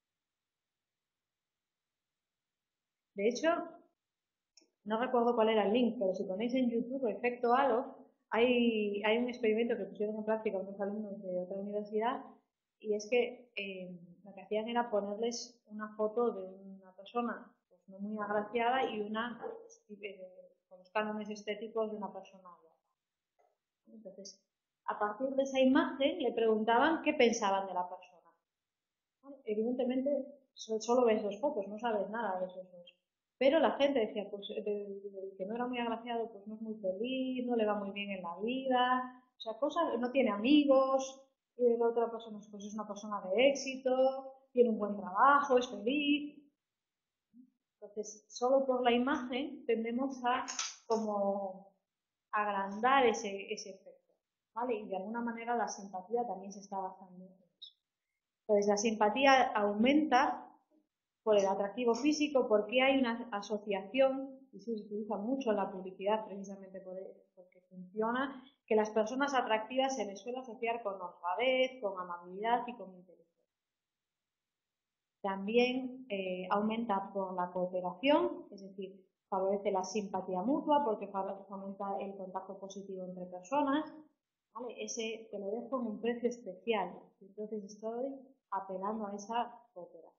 De hecho, no recuerdo cuál era el link, pero si ponéis en YouTube Efecto Halo, hay, hay un experimento que pusieron en práctica unos alumnos de otra universidad y es que eh, lo que hacían era ponerles una foto de una persona pues, no muy agraciada y una eh, con los cánones estéticos de una persona guapa. Entonces, a partir de esa imagen le preguntaban qué pensaban de la persona. Bueno, evidentemente, solo ves dos fotos, no sabes nada de esos dos. Pero la gente decía, pues el, el que no era muy agraciado, pues no es muy feliz, no le va muy bien en la vida, o sea, cosas, no tiene amigos, y la otra persona pues es una persona de éxito, tiene un buen trabajo, es feliz. Entonces, solo por la imagen tendemos a como agrandar ese, ese efecto, ¿vale? Y de alguna manera la simpatía también se está basando en eso. Entonces, la simpatía aumenta por el atractivo físico, porque hay una asociación, y se utiliza mucho en la publicidad precisamente por, porque funciona, que las personas atractivas se les suele asociar con honradez, con amabilidad y con inteligencia. También eh, aumenta por la cooperación, es decir, favorece la simpatía mutua porque fomenta el contacto positivo entre personas. ¿Vale? Ese te lo dejo en un precio especial, entonces estoy apelando a esa cooperación.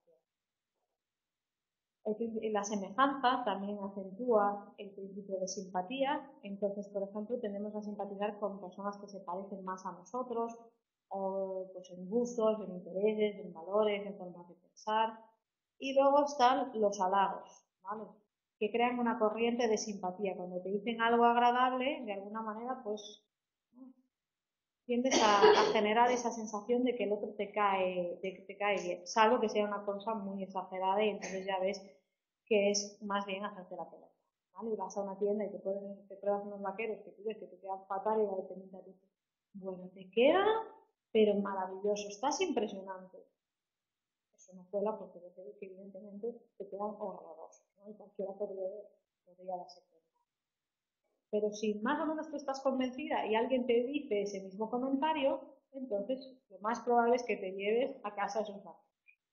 La semejanza también acentúa el principio de simpatía, entonces, por ejemplo, tendemos a simpatizar con personas que se parecen más a nosotros, o pues, en gustos, en intereses, en valores, en formas de pensar. Y luego están los halagos, ¿vale? Que crean una corriente de simpatía. Cuando te dicen algo agradable, de alguna manera, pues tiendes a, a generar esa sensación de que el otro te cae, de que te cae bien, salvo que sea una cosa muy exagerada y entonces ya ves que es más bien hacerte la pelota, ¿vale? Y vas a una tienda y te, ponen, te pruebas unos vaqueros que tú ves que te quedan fatal y la dependiente dice, bueno, te queda, pero maravilloso, estás impresionante. Eso no cuela porque ve que evidentemente te quedan horrorosos, ¿no? Y cualquiera podría, podría darse cuenta. Pero si más o menos tú estás convencida y alguien te dice ese mismo comentario, entonces lo más probable es que te lleves a casa esos datos.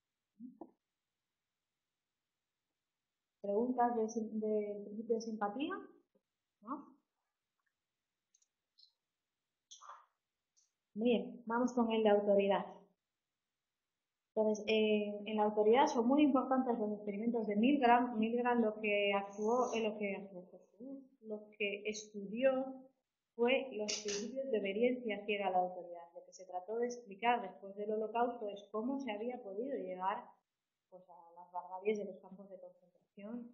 ¿Preguntas del de, de principio de simpatía? ¿No? Bien, vamos con el de autoridad. Entonces, en, en la autoridad son muy importantes los experimentos de Milgram. Milgram lo que actuó, eh, lo que actuó, lo que estudió fue los principios de obediencia ciega a la autoridad. Lo que se trató de explicar después del Holocausto es cómo se había podido llegar pues, a las barbaries de los campos de concentración.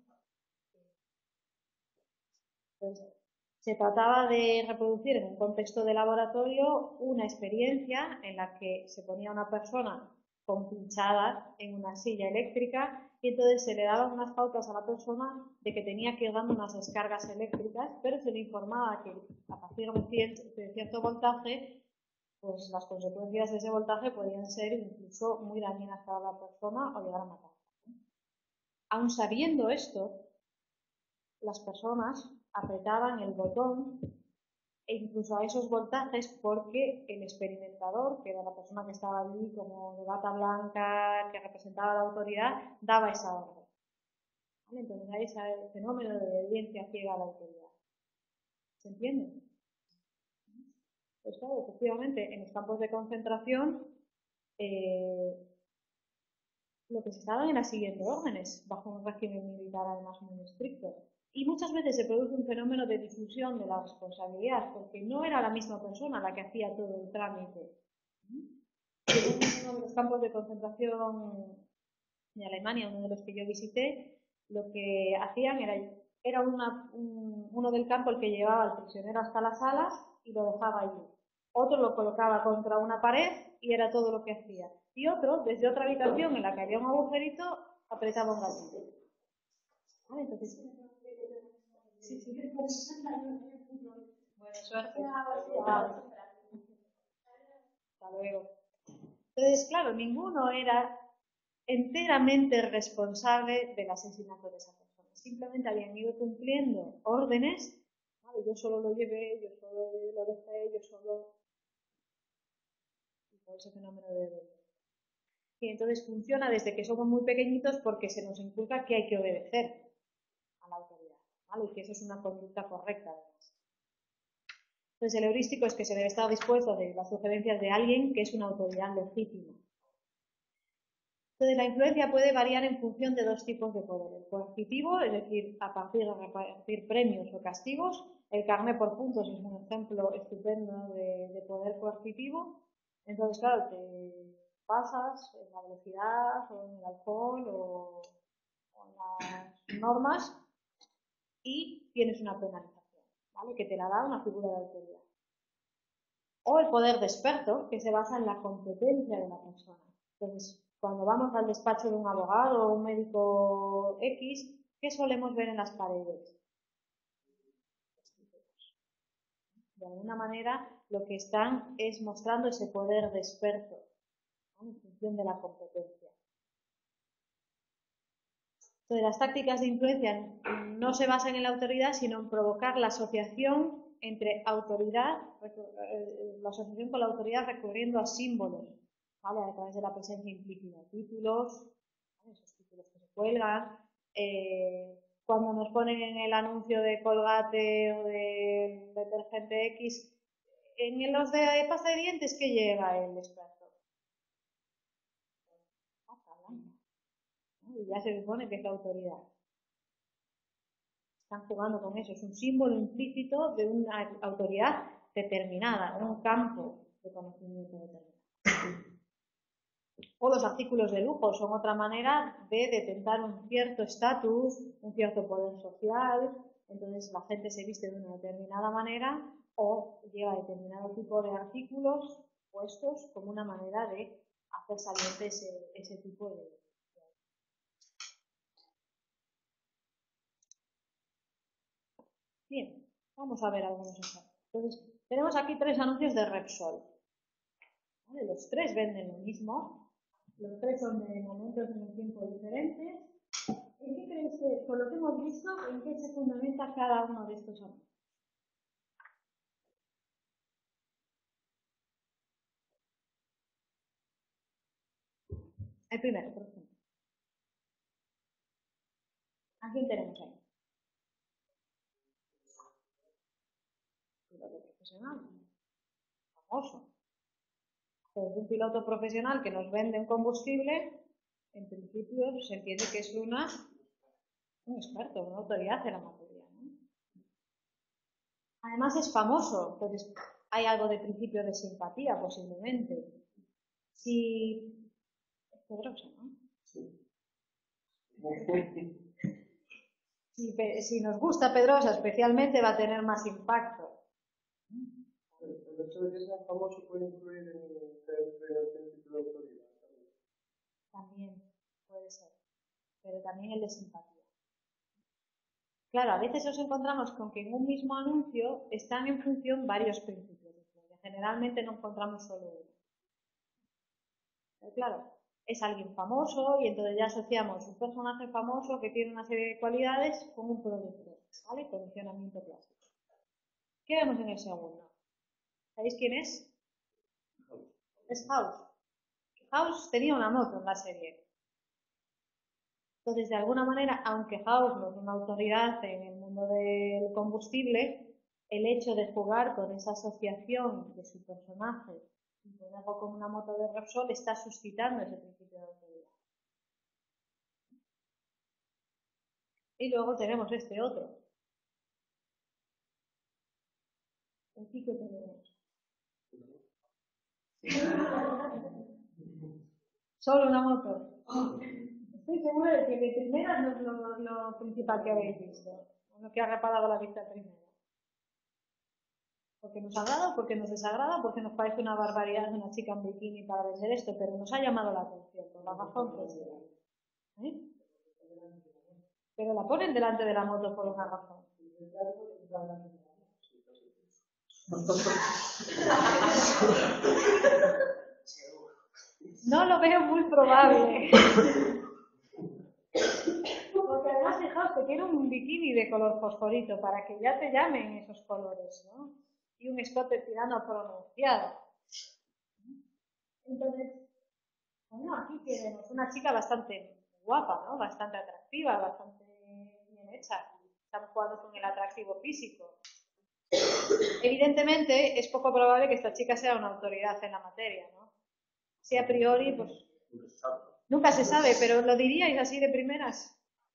Entonces, se trataba de reproducir en un contexto de laboratorio una experiencia en la que se ponía una persona compinchada en una silla eléctrica y entonces se le daban unas pautas a la persona de que tenía que ir dando unas descargas eléctricas, pero se le informaba que a partir de cierto voltaje, pues las consecuencias de ese voltaje podían ser incluso muy dañinas para la persona o llegar a matar. Aun sabiendo esto, las personas apretaban el botón e incluso a esos voltajes porque el experimentador, que era la persona que estaba allí como de bata blanca, que representaba la autoridad, daba esa orden. ¿Vale? Entonces hay ese fenómeno de obediencia ciega a la autoridad. ¿Se entiende? Pues claro, efectivamente, en los campos de concentración eh, lo que se estaban era siguiendo órdenes, bajo un régimen militar además muy estricto. Y muchas veces se produce un fenómeno de difusión de la responsabilidad, porque no era la misma persona la que hacía todo el trámite. En uno de los campos de concentración de Alemania, uno de los que yo visité, lo que hacían era, era una, un, uno del campo el que llevaba al prisionero hasta las salas y lo dejaba allí. Otro lo colocaba contra una pared y era todo lo que hacía. Y otro, desde otra habitación en la que había un agujerito, apretaba un gatillo. ¿Vale? Entonces, sí, sí. Buena suerte. Hasta luego. Entonces, claro, ninguno era enteramente responsable del asesinato de esa persona. Simplemente habían ido cumpliendo órdenes. ¿Vale? Yo solo lo llevé, yo solo lo dejé, yo solo... Y todo ese fenómeno de obediencia. Y entonces funciona desde que somos muy pequeñitos porque se nos inculca que hay que obedecer a la autoridad, ¿vale? Y que eso es una conducta correcta además. Entonces el heurístico es que se debe estar dispuesto a las sugerencias de alguien que es una autoridad legítima. Entonces la influencia puede variar en función de dos tipos de poder. El coercitivo, es decir, a partir de repartir premios o castigos. El carné por puntos es un ejemplo estupendo de, de poder coercitivo. Entonces, claro, te pasas en la velocidad o en el alcohol o, o en las normas y tienes una penalización, ¿vale? Que te la da una figura de autoridad. O el poder de experto, que se basa en la competencia de la persona. Entonces, cuando vamos al despacho de un abogado o un médico X, ¿qué solemos ver en las paredes? De alguna manera, lo que están es mostrando ese poder de experto, ¿no? En función de la competencia. Entonces, las tácticas de influencia no se basan en la autoridad, sino en provocar la asociación entre autoridad, la asociación con la autoridad recurriendo a símbolos, ¿vale? A través de la presencia implícita, títulos, esos títulos que se cuelgan, eh, cuando nos ponen en el anuncio de Colgate o de detergente X, en los de pasta de dientes, ¿qué lleva el extractor? Pasta blanca, ¿no? Y ya se supone que es la autoridad. Están jugando con eso, es un símbolo implícito de una autoridad determinada, un campo de conocimiento determinado. O los artículos de lujo son otra manera de detentar un cierto estatus, un cierto poder social. Entonces la gente se viste de una determinada manera o lleva determinado tipo de artículos puestos como una manera de hacer saliente ese, ese tipo de... Bien, vamos a ver algunos ejemplos. Entonces, tenemos aquí tres anuncios de Repsol. ¿Vale? Los tres venden lo mismo. Los tres son de momentos en el tiempo diferentes. ¿En qué creéis que, por lo que hemos visto, en qué se fundamenta cada uno de estos anuncios? El primero, por ejemplo. ¿A quién tenemos ahí? Piloto profesional. Famoso. Pues un piloto profesional que nos vende un combustible, en principio se entiende que es una, un experto, una autoridad en la materia, ¿no? Además es famoso, entonces hay algo de principio de simpatía posiblemente. Si es Pedrosa, ¿no? Sí. Si, si nos gusta Pedrosa especialmente va a tener más impacto. El hecho de que sea famoso puede influir en el título de autoridad. También puede ser, pero también el de simpatía. Claro, a veces nos encontramos con que en un mismo anuncio están en función varios principios de influencia. Generalmente no encontramos solo uno. Pero claro, es alguien famoso y entonces ya asociamos un personaje famoso que tiene una serie de cualidades con un producto, ¿vale? Condicionamiento clásico. ¿Qué vemos en el segundo? ¿Sabéis quién es? Es House. House tenía una moto en la serie. Entonces, de alguna manera, aunque House no es una autoridad en el mundo del combustible, el hecho de jugar con esa asociación de su personaje y ponerlo con una moto de Repsol está suscitando ese principio de autoridad. Y luego tenemos este otro. Aquí que tenemos. Solo una moto. Estoy segura de que de primera no es lo, lo principal que habéis visto, lo que ha reparado la vista primero. Porque nos agrada, porque nos desagrada, porque nos parece una barbaridad una chica en bikini para vender esto, pero nos ha llamado la atención, por la razón que sea. ¿Eh? Pero la ponen delante de la moto por una razón. No lo veo muy probable. Porque además fijaos que tiene un bikini de color fosforito para que ya te llamen esos colores, ¿no? Y un escote tirando pronunciado. Entonces, bueno, aquí tenemos una chica bastante guapa, ¿no? Bastante atractiva, bastante bien hecha. Estamos jugando con el atractivo físico. Evidentemente, es poco probable que esta chica sea una autoridad en la materia, ¿no? Si a priori, pues... Nunca se sabe, pero ¿lo diríais así de primeras?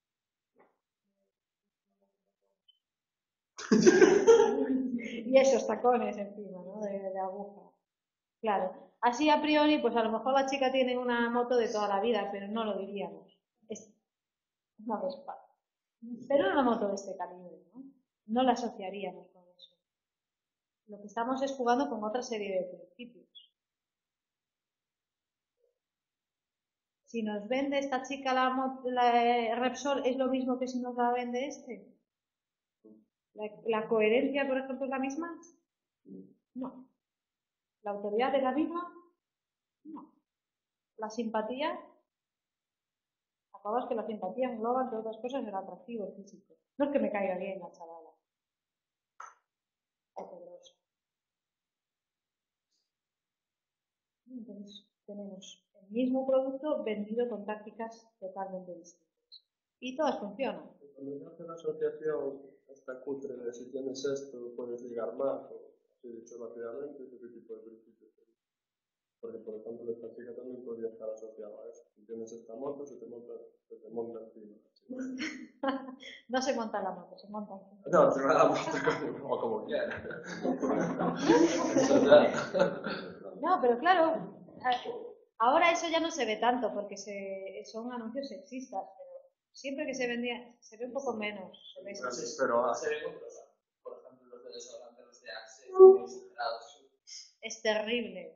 Y esos tacones encima, ¿no? De, de aguja. Claro. Así a priori, pues a lo mejor la chica tiene una moto de toda la vida, pero no lo diríamos. Es una Vespa. Pero una moto de este calibre, ¿no? No la asociaríamos con eso. Lo que estamos es jugando con otra serie de principios. Si nos vende esta chica la, la Repsol, ¿es lo mismo que si nos la vende este? ¿La, la coherencia, por ejemplo, es la misma? No. ¿La autoridad es la misma? No. ¿La simpatía? Acabas que la simpatía engloba, entre otras cosas, el atractivo físico. No es que me caiga bien la chavala. Es poderosa. Entonces, tenemos el mismo producto vendido con tácticas totalmente distintas. Y todas funcionan. Cuando se hace la asociación, esta cutre de si tienes esto, puedes ligar más, o así dicho rápidamente, ese tipo de principios. Porque, por ejemplo, esta chica también podría estar asociada a eso. Si tienes esta moto, se te monta, se te monta encima. No se monta la moto, se monta encima. No, se me la moto como, como quiera. Eso ya. No, pero claro, ahora eso ya no se ve tanto porque se, son anuncios sexistas, pero siempre que se vendía, se ve un poco menos. Se ve Sí, pero ah, Se ve otros, por ejemplo, los de desodorantes, los de Axe, exagerados. Es terrible.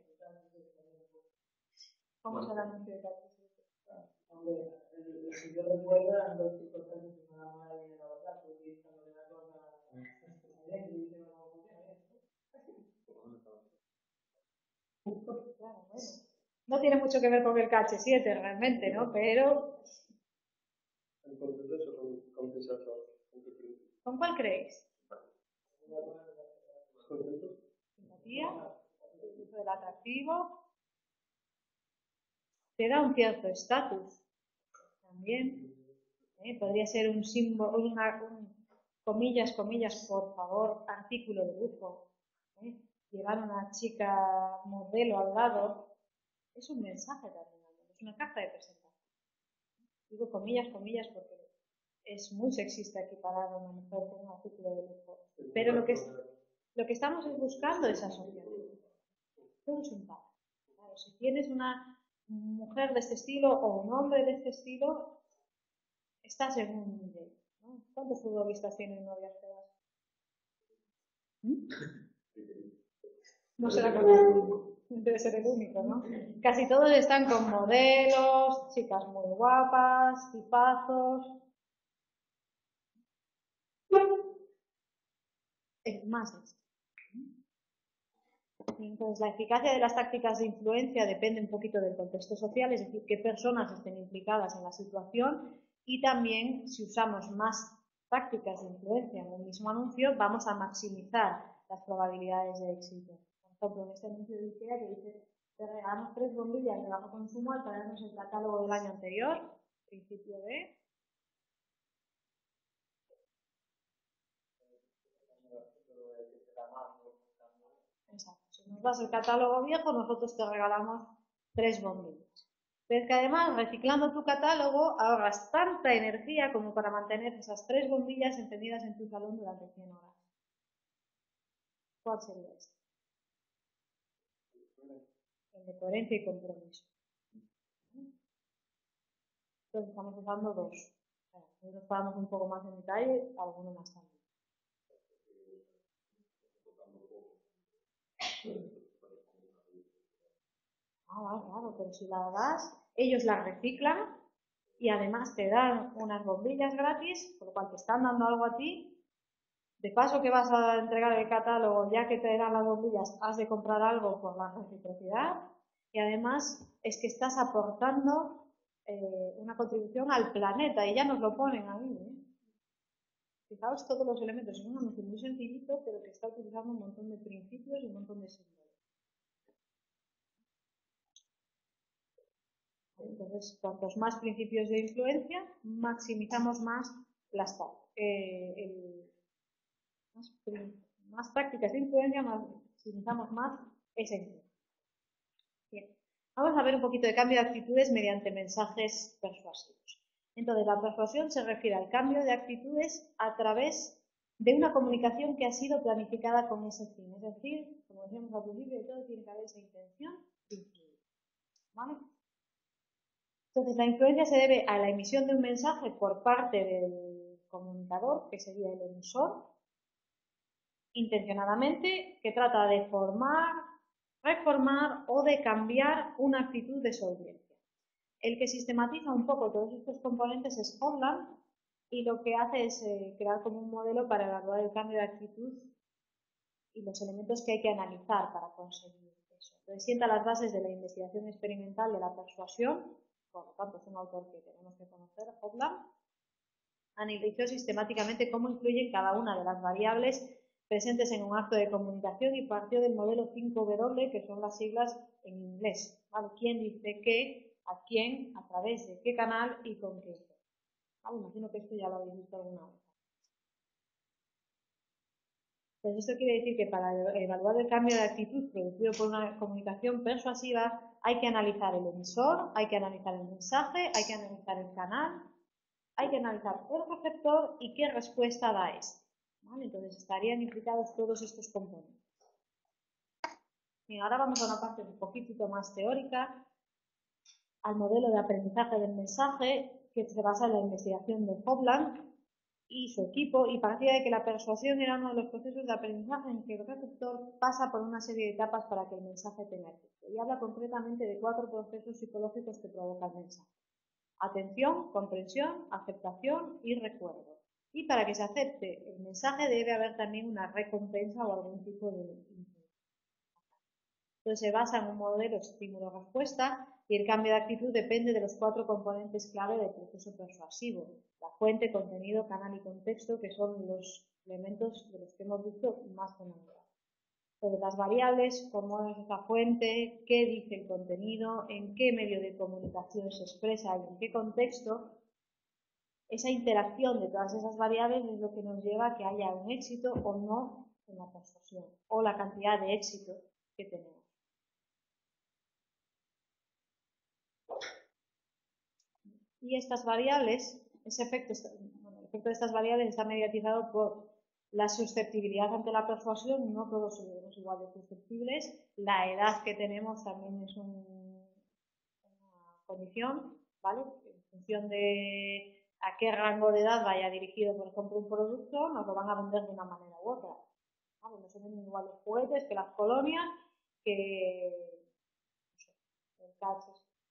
¿Cómo es el anuncio de Cache siete? Hombre, si yo recuerdo, eran dos chicos que se enamoraban y en la otra, pues diciendo una cosa excelente y diciendo cómo funciona esto. Claro, bueno. No tiene mucho que ver con el Cache siete realmente, ¿no? Pero... entonces eso, con, con qué se hace, con qué principio. ¿Con cuál creéis? ¿Contentos? Simpatía, el uso del atractivo. Te da un cierto estatus también. ¿eh? Podría ser un símbolo, una, un, comillas, comillas, por favor, artículo de lujo. ¿eh? Llevar una chica modelo al lado es un mensaje también, es una carta de presentación. Digo comillas, comillas, porque es muy sexista equiparar a una mujer con un artículo de lujo. Pero lo que, es, lo que estamos es buscando esa asociación. Todo es un par. Claro, si tienes una mujer de este estilo o un hombre de este estilo, estás en un nivel. ¿no? ¿Cuántos futbolistas tienen novias feas? ¿Mm? No será con el... Debe ser el único, ¿no? Casi todos están con modelos, chicas muy guapas, tipazos. Es más esto. Entonces, la eficacia de las tácticas de influencia depende un poquito del contexto social, es decir, qué personas estén implicadas en la situación y también si usamos más tácticas de influencia en el mismo anuncio, vamos a maximizar las probabilidades de éxito. Por ejemplo, en este anuncio de IKEA que dice, te regalamos tres bombillas de bajo consumo al traernos el catálogo del año anterior, principio de... Exacto. Si nos das el catálogo viejo, nosotros te regalamos tres bombillas. Pero es que además, reciclando tu catálogo, ahorras tanta energía como para mantener esas tres bombillas encendidas en tu salón durante cien horas. ¿Cuál sería este? El de coherencia y compromiso. Entonces estamos usando dos. Si nos paramos un poco más en detalle, alguno más también. Ah, claro, pero si la das, ellos la reciclan y además te dan unas bombillas gratis, por lo cual te están dando algo a ti. De paso que vas a entregar el catálogo, ya que te dan las bombillas, has de comprar algo por la reciprocidad y además es que estás aportando eh, una contribución al planeta y ya nos lo ponen ahí. ¿eh? Fijaos todos los elementos, es un anuncio muy sencillito, pero que está utilizando un montón de principios y un montón de símbolos. Entonces, cuantos más principios de influencia, maximizamos más las eh, el, más, más prácticas de influencia, maximizamos más esa influencia. Bien. Vamos a ver un poquito de cambio de actitudes mediante mensajes persuasivos. Entonces, la persuasión se refiere al cambio de actitudes a través de una comunicación que ha sido planificada con ese fin. Es decir, como decíamos al principio, de todo tiene que haber esa intención de influir. ¿Vale? Entonces, la influencia se debe a la emisión de un mensaje por parte del comunicador, que sería el emisor, intencionadamente, que trata de formar, reformar o de cambiar una actitud de su audiencia. El que sistematiza un poco todos estos componentes es Holland y lo que hace es eh, crear como un modelo para evaluar el cambio de actitud y los elementos que hay que analizar para conseguir eso. Entonces, sienta las bases de la investigación experimental de la persuasión. Por lo tanto, es un autor que tenemos que conocer, Hofland, analizó sistemáticamente cómo influyen cada una de las variables presentes en un acto de comunicación y partió del modelo cinco W, que son las siglas en inglés, ¿vale? ¿Quién dice qué, a quién, a través de qué canal y con qué? ¿Vale? Imagino que esto ya lo habéis visto alguna vez. Pues esto quiere decir que para evaluar el cambio de actitud producido por una comunicación persuasiva hay que analizar el emisor, hay que analizar el mensaje, hay que analizar el canal, hay que analizar el receptor y qué respuesta da este. ¿Vale? Entonces estarían implicados todos estos componentes. Bien, ahora vamos a una parte un poquitito más teórica, al modelo de aprendizaje del mensaje que se basa en la investigación de Hovland y su equipo, y partía de que la persuasión era uno de los procesos de aprendizaje en que el receptor pasa por una serie de etapas para que el mensaje tenga efecto. Y habla concretamente de cuatro procesos psicológicos que provocan el mensaje: atención, comprensión, aceptación y recuerdo. Y para que se acepte el mensaje debe haber también una recompensa o algún tipo de influencia. Entonces se basa en un modelo estímulo-respuesta y el cambio de actitud depende de los cuatro componentes clave del proceso persuasivo: la fuente, contenido, canal y contexto, que son los elementos de los que hemos visto más fundamentales. Entonces, las variables, cómo es esa fuente, qué dice el contenido, en qué medio de comunicación se expresa y en qué contexto, esa interacción de todas esas variables es lo que nos lleva a que haya un éxito o no en la persuasión, o la cantidad de éxito que tenemos. Y estas variables, ese efecto, bueno, el efecto de estas variables está mediatizado por la susceptibilidad ante la persuasión. No todos somos igual de susceptibles. La edad que tenemos también es un, una condición, ¿vale? En función de a qué rango de edad vaya dirigido, por ejemplo, un producto, nos lo van a vender de una manera u otra. ¿Vale? No son igual los juguetes que las colonias, que no sé, el cacho.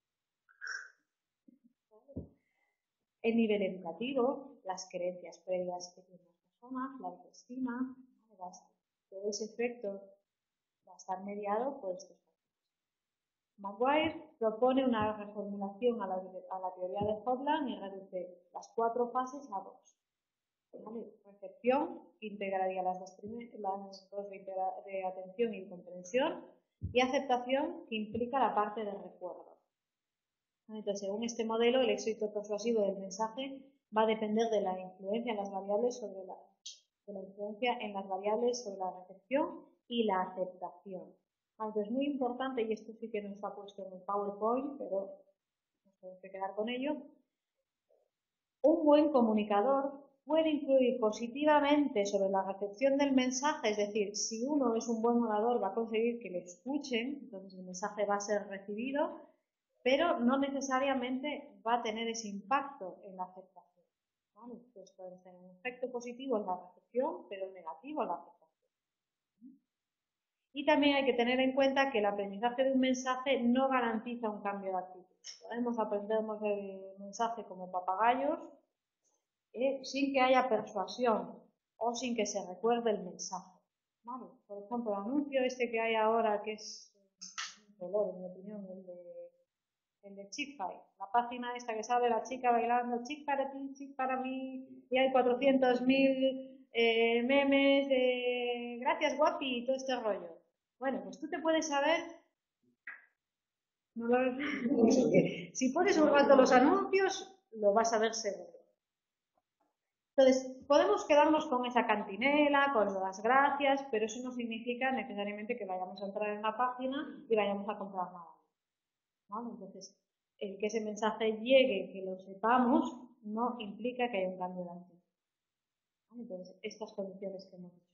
El nivel educativo, las creencias previas que tienen las personas, la autoestima, ¿no? Todo ese efecto va a estar mediado por estos factores. Maguire propone una reformulación a la, a la teoría de Hovland y reduce las cuatro fases a dos. ¿Vale? Recepción, que integraría las dos, primer, las dos de, de atención y comprensión, y aceptación, que implica la parte de recuerdo. Entonces, según este modelo, el éxito persuasivo del mensaje va a depender de la influencia en las variables sobre la, de la influencia en las variables sobre la recepción y la aceptación. Entonces, es muy importante, y esto sí que no está puesto en el PowerPoint, pero nos tenemos que quedar con ello. Un buen comunicador puede influir positivamente sobre la recepción del mensaje, es decir, si uno es un buen orador va a conseguir que le escuchen, entonces el mensaje va a ser recibido, pero no necesariamente va a tener ese impacto en la aceptación. ¿Vale? Entonces puede tener un efecto positivo en la recepción, pero negativo en la aceptación. Y también hay que tener en cuenta que el aprendizaje de un mensaje no garantiza un cambio de actitud. Podemos aprendernos el mensaje como papagayos, eh, sin que haya persuasión o sin que se recuerde el mensaje. ¿Vale? Por ejemplo, el anuncio este que hay ahora, que es un dolor, en mi opinión, el de el de Chick-fil, la página esta que sale la chica bailando chick para ti, chick para mí, y hay cuatrocientos mil eh, memes de gracias guapi y todo este rollo. Bueno, pues tú te puedes saber, no lo, si pones un rato los anuncios, lo vas a ver seguro. Entonces, podemos quedarnos con esa cantinela, con las gracias, pero eso no significa necesariamente que vayamos a entrar en la página y vayamos a comprar nada. ¿Vale? Entonces, el que ese mensaje llegue, que lo sepamos, no implica que haya un cambio de actitud. ¿Vale? Entonces, estas condiciones que hemos dicho.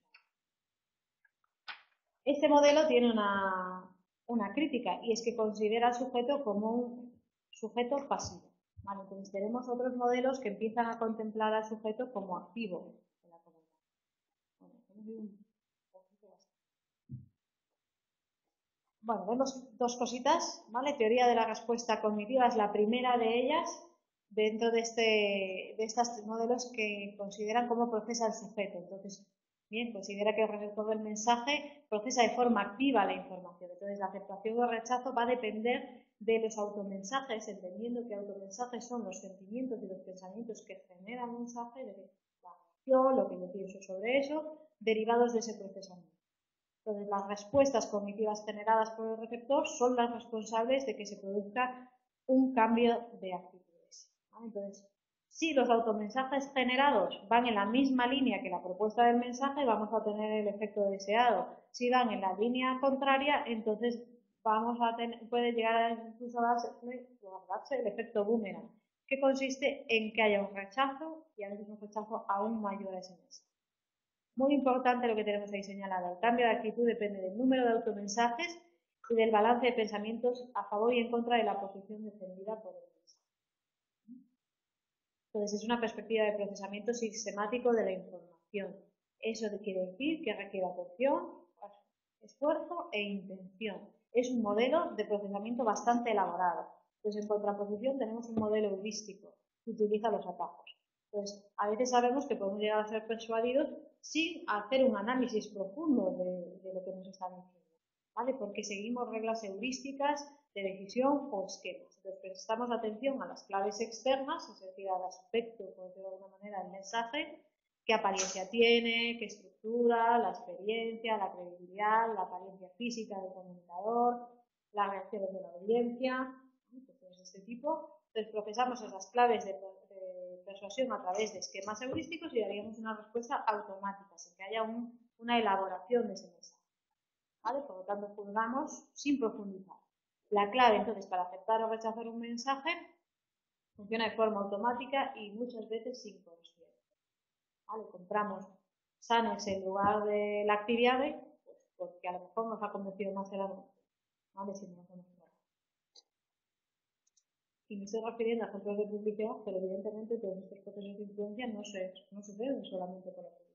Este modelo tiene una, una crítica, y es que considera al sujeto como un sujeto pasivo. ¿Vale? Entonces, tenemos otros modelos que empiezan a contemplar al sujeto como activo en la comunicación. Bueno, Bueno, vemos dos cositas, ¿vale? Teoría de la respuesta cognitiva es la primera de ellas dentro de, este, de estos modelos que consideran cómo procesa el sujeto. Entonces, bien, considera que el receptor del mensaje procesa de forma activa la información. Entonces, la aceptación o rechazo va a depender de los automensajes, entendiendo que automensajes son los sentimientos y los pensamientos que generan el mensaje, de la percepción, lo que yo pienso sobre eso, derivados de ese procesamiento. Entonces, las respuestas cognitivas generadas por el receptor son las responsables de que se produzca un cambio de actitudes. ¿Vale? Entonces, si los automensajes generados van en la misma línea que la propuesta del mensaje, vamos a tener el efecto deseado. Si van en la línea contraria, entonces vamos a tener, puede llegar a incluso a darse, a darse el efecto boomerang, que consiste en que haya un rechazo y a veces un rechazo aún mayor a ese mensaje. Muy importante lo que tenemos ahí señalado. El cambio de actitud depende del número de automensajes y del balance de pensamientos a favor y en contra de la posición defendida por el mensaje. Entonces, es una perspectiva de procesamiento sistemático de la información. Eso quiere decir que requiere atención, esfuerzo e intención. Es un modelo de procesamiento bastante elaborado. Entonces, en contraposición tenemos un modelo heurístico que utiliza los atajos. Entonces, a veces sabemos que podemos llegar a ser persuadidos sin hacer un análisis profundo de, de lo que nos están diciendo, ¿vale? Porque seguimos reglas heurísticas de decisión o esquemas. Entonces, prestamos atención a las claves externas, es decir, al aspecto, por decirlo de alguna manera, del mensaje, qué apariencia tiene, qué estructura, la experiencia, la credibilidad, la apariencia física del comunicador, las reacciones de la audiencia, cuestiones de este tipo. Entonces, procesamos esas claves de, de persuasión a través de esquemas heurísticos y daríamos una respuesta automática, sin que haya un, una elaboración de ese mensaje. ¿Vale? Por lo tanto, juzgamos sin profundizar. La clave, entonces, para aceptar o rechazar un mensaje funciona de forma automática y muchas veces sin conciencia. ¿Vale? Compramos Sanex en lugar de la actividad, pues porque a lo mejor nos ha convencido más el anuncio. ¿Vale? Si no lo hacemos claro. Y me estoy refiriendo a ejemplos de publicidad, pero evidentemente todos estos procesos de influencia no se, no se ven solamente por la publicidad.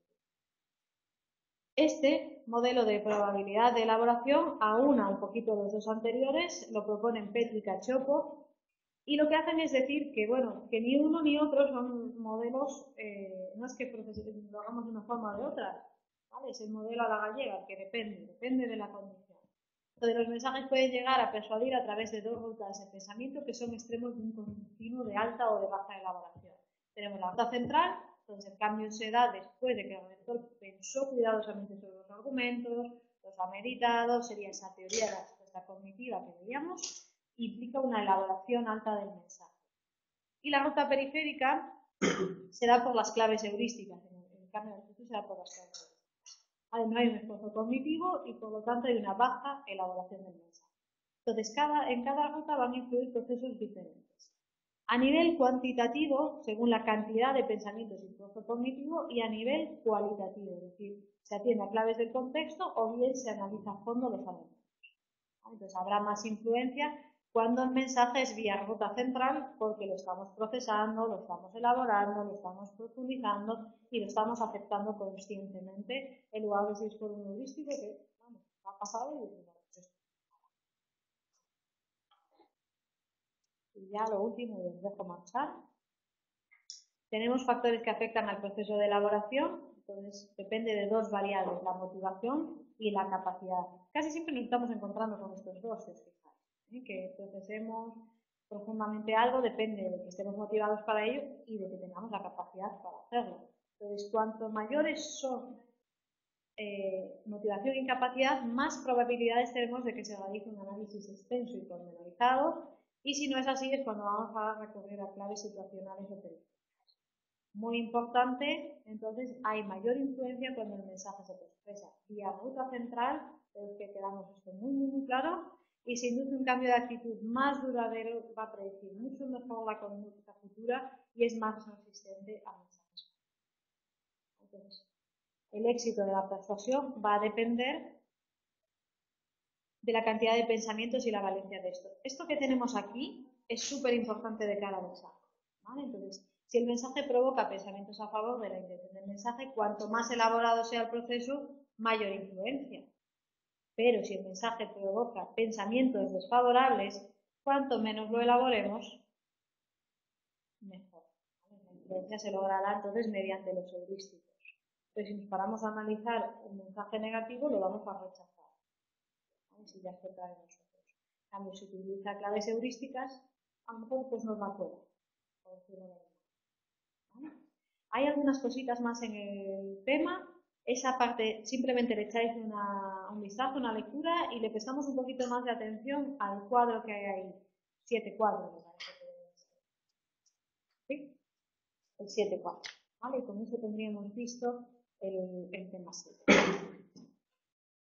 Este modelo de probabilidad de elaboración aúna un poquito los dos anteriores, lo proponen Petri y Cacioppo, y lo que hacen es decir que, bueno, que ni uno ni otro son modelos, eh, no es que lo hagamos de una forma o de otra, ¿vale? Es el modelo a la gallega, que depende, depende de la condición. Entonces, los mensajes pueden llegar a persuadir a través de dos rutas de pensamiento que son extremos de un continuo de alta o de baja elaboración. Tenemos la ruta central, entonces el cambio se da después de que el lector pensó cuidadosamente sobre los argumentos, los ha meditado, sería esa teoría de la respuesta cognitiva que veíamos, implica una elaboración alta del mensaje. Y la ruta periférica se da por las claves heurísticas, el cambio de actitud se da por las claves heurísticas. Vale, no hay un esfuerzo cognitivo y por lo tanto hay una baja elaboración del mensaje. Entonces, cada, en cada ruta van a influir procesos diferentes. A nivel cuantitativo, según la cantidad de pensamientos y esfuerzo cognitivo, y a nivel cualitativo, es decir, se atiende a claves del contexto o bien se analiza a fondo los elementos. Entonces, habrá más influencia cuando el mensaje es vía ruta central, porque lo estamos procesando, lo estamos elaborando, lo estamos profundizando y lo estamos aceptando conscientemente, en lugar de si es por un heurístico que, vamos, ha pasado y decimos, pues esto. Y ya lo último, y os dejo marchar. Tenemos factores que afectan al proceso de elaboración, entonces depende de dos variables, la motivación y la capacidad. Casi siempre nos estamos encontrando con estos dos, si os fijáis, ¿eh? Que procesemos profundamente algo depende de que estemos motivados para ello y de que tengamos la capacidad para hacerlo. Entonces, cuanto mayores son eh, motivación y capacidad, más probabilidades tenemos de que se realice un análisis extenso y pormenorizado, y si no es así es cuando vamos a recurrir a claves situacionales o periféricas. Muy importante, entonces hay mayor influencia cuando el mensaje se expresa vía ruta central, pero es que quedamos esto muy, muy, muy claro, y se induce un cambio de actitud más duradero, va a predecir mucho mejor la conducta futura y es más resistente a mensajes. Entonces, el éxito de la persuasión va a depender de la cantidad de pensamientos y la valencia de esto. Esto que tenemos aquí es súper importante de cara al mensaje, ¿vale? Entonces, si el mensaje provoca pensamientos a favor de la intención del mensaje, cuanto más elaborado sea el proceso, mayor influencia. Pero si el mensaje provoca pensamientos desfavorables, cuanto menos lo elaboremos, mejor. ¿Vale? La influencia se logrará entonces mediante los heurísticos. Entonces, si nos paramos a analizar un mensaje negativo, lo vamos a rechazar. ¿Vale? Si ya se trae nosotros. En cambio, si utiliza claves heurísticas, a lo mejor pues nos la cuela, por decirlo de alguna manera. ¿Vale? Hay algunas cositas más en el tema. Esa parte simplemente le echáis una, un vistazo, una lectura y le prestamos un poquito más de atención al cuadro que hay ahí. Siete cuadros, me parece que es. ¿Sí? El siete cuadros. ¿Vale? Y con eso tendríamos visto el, el tema siete.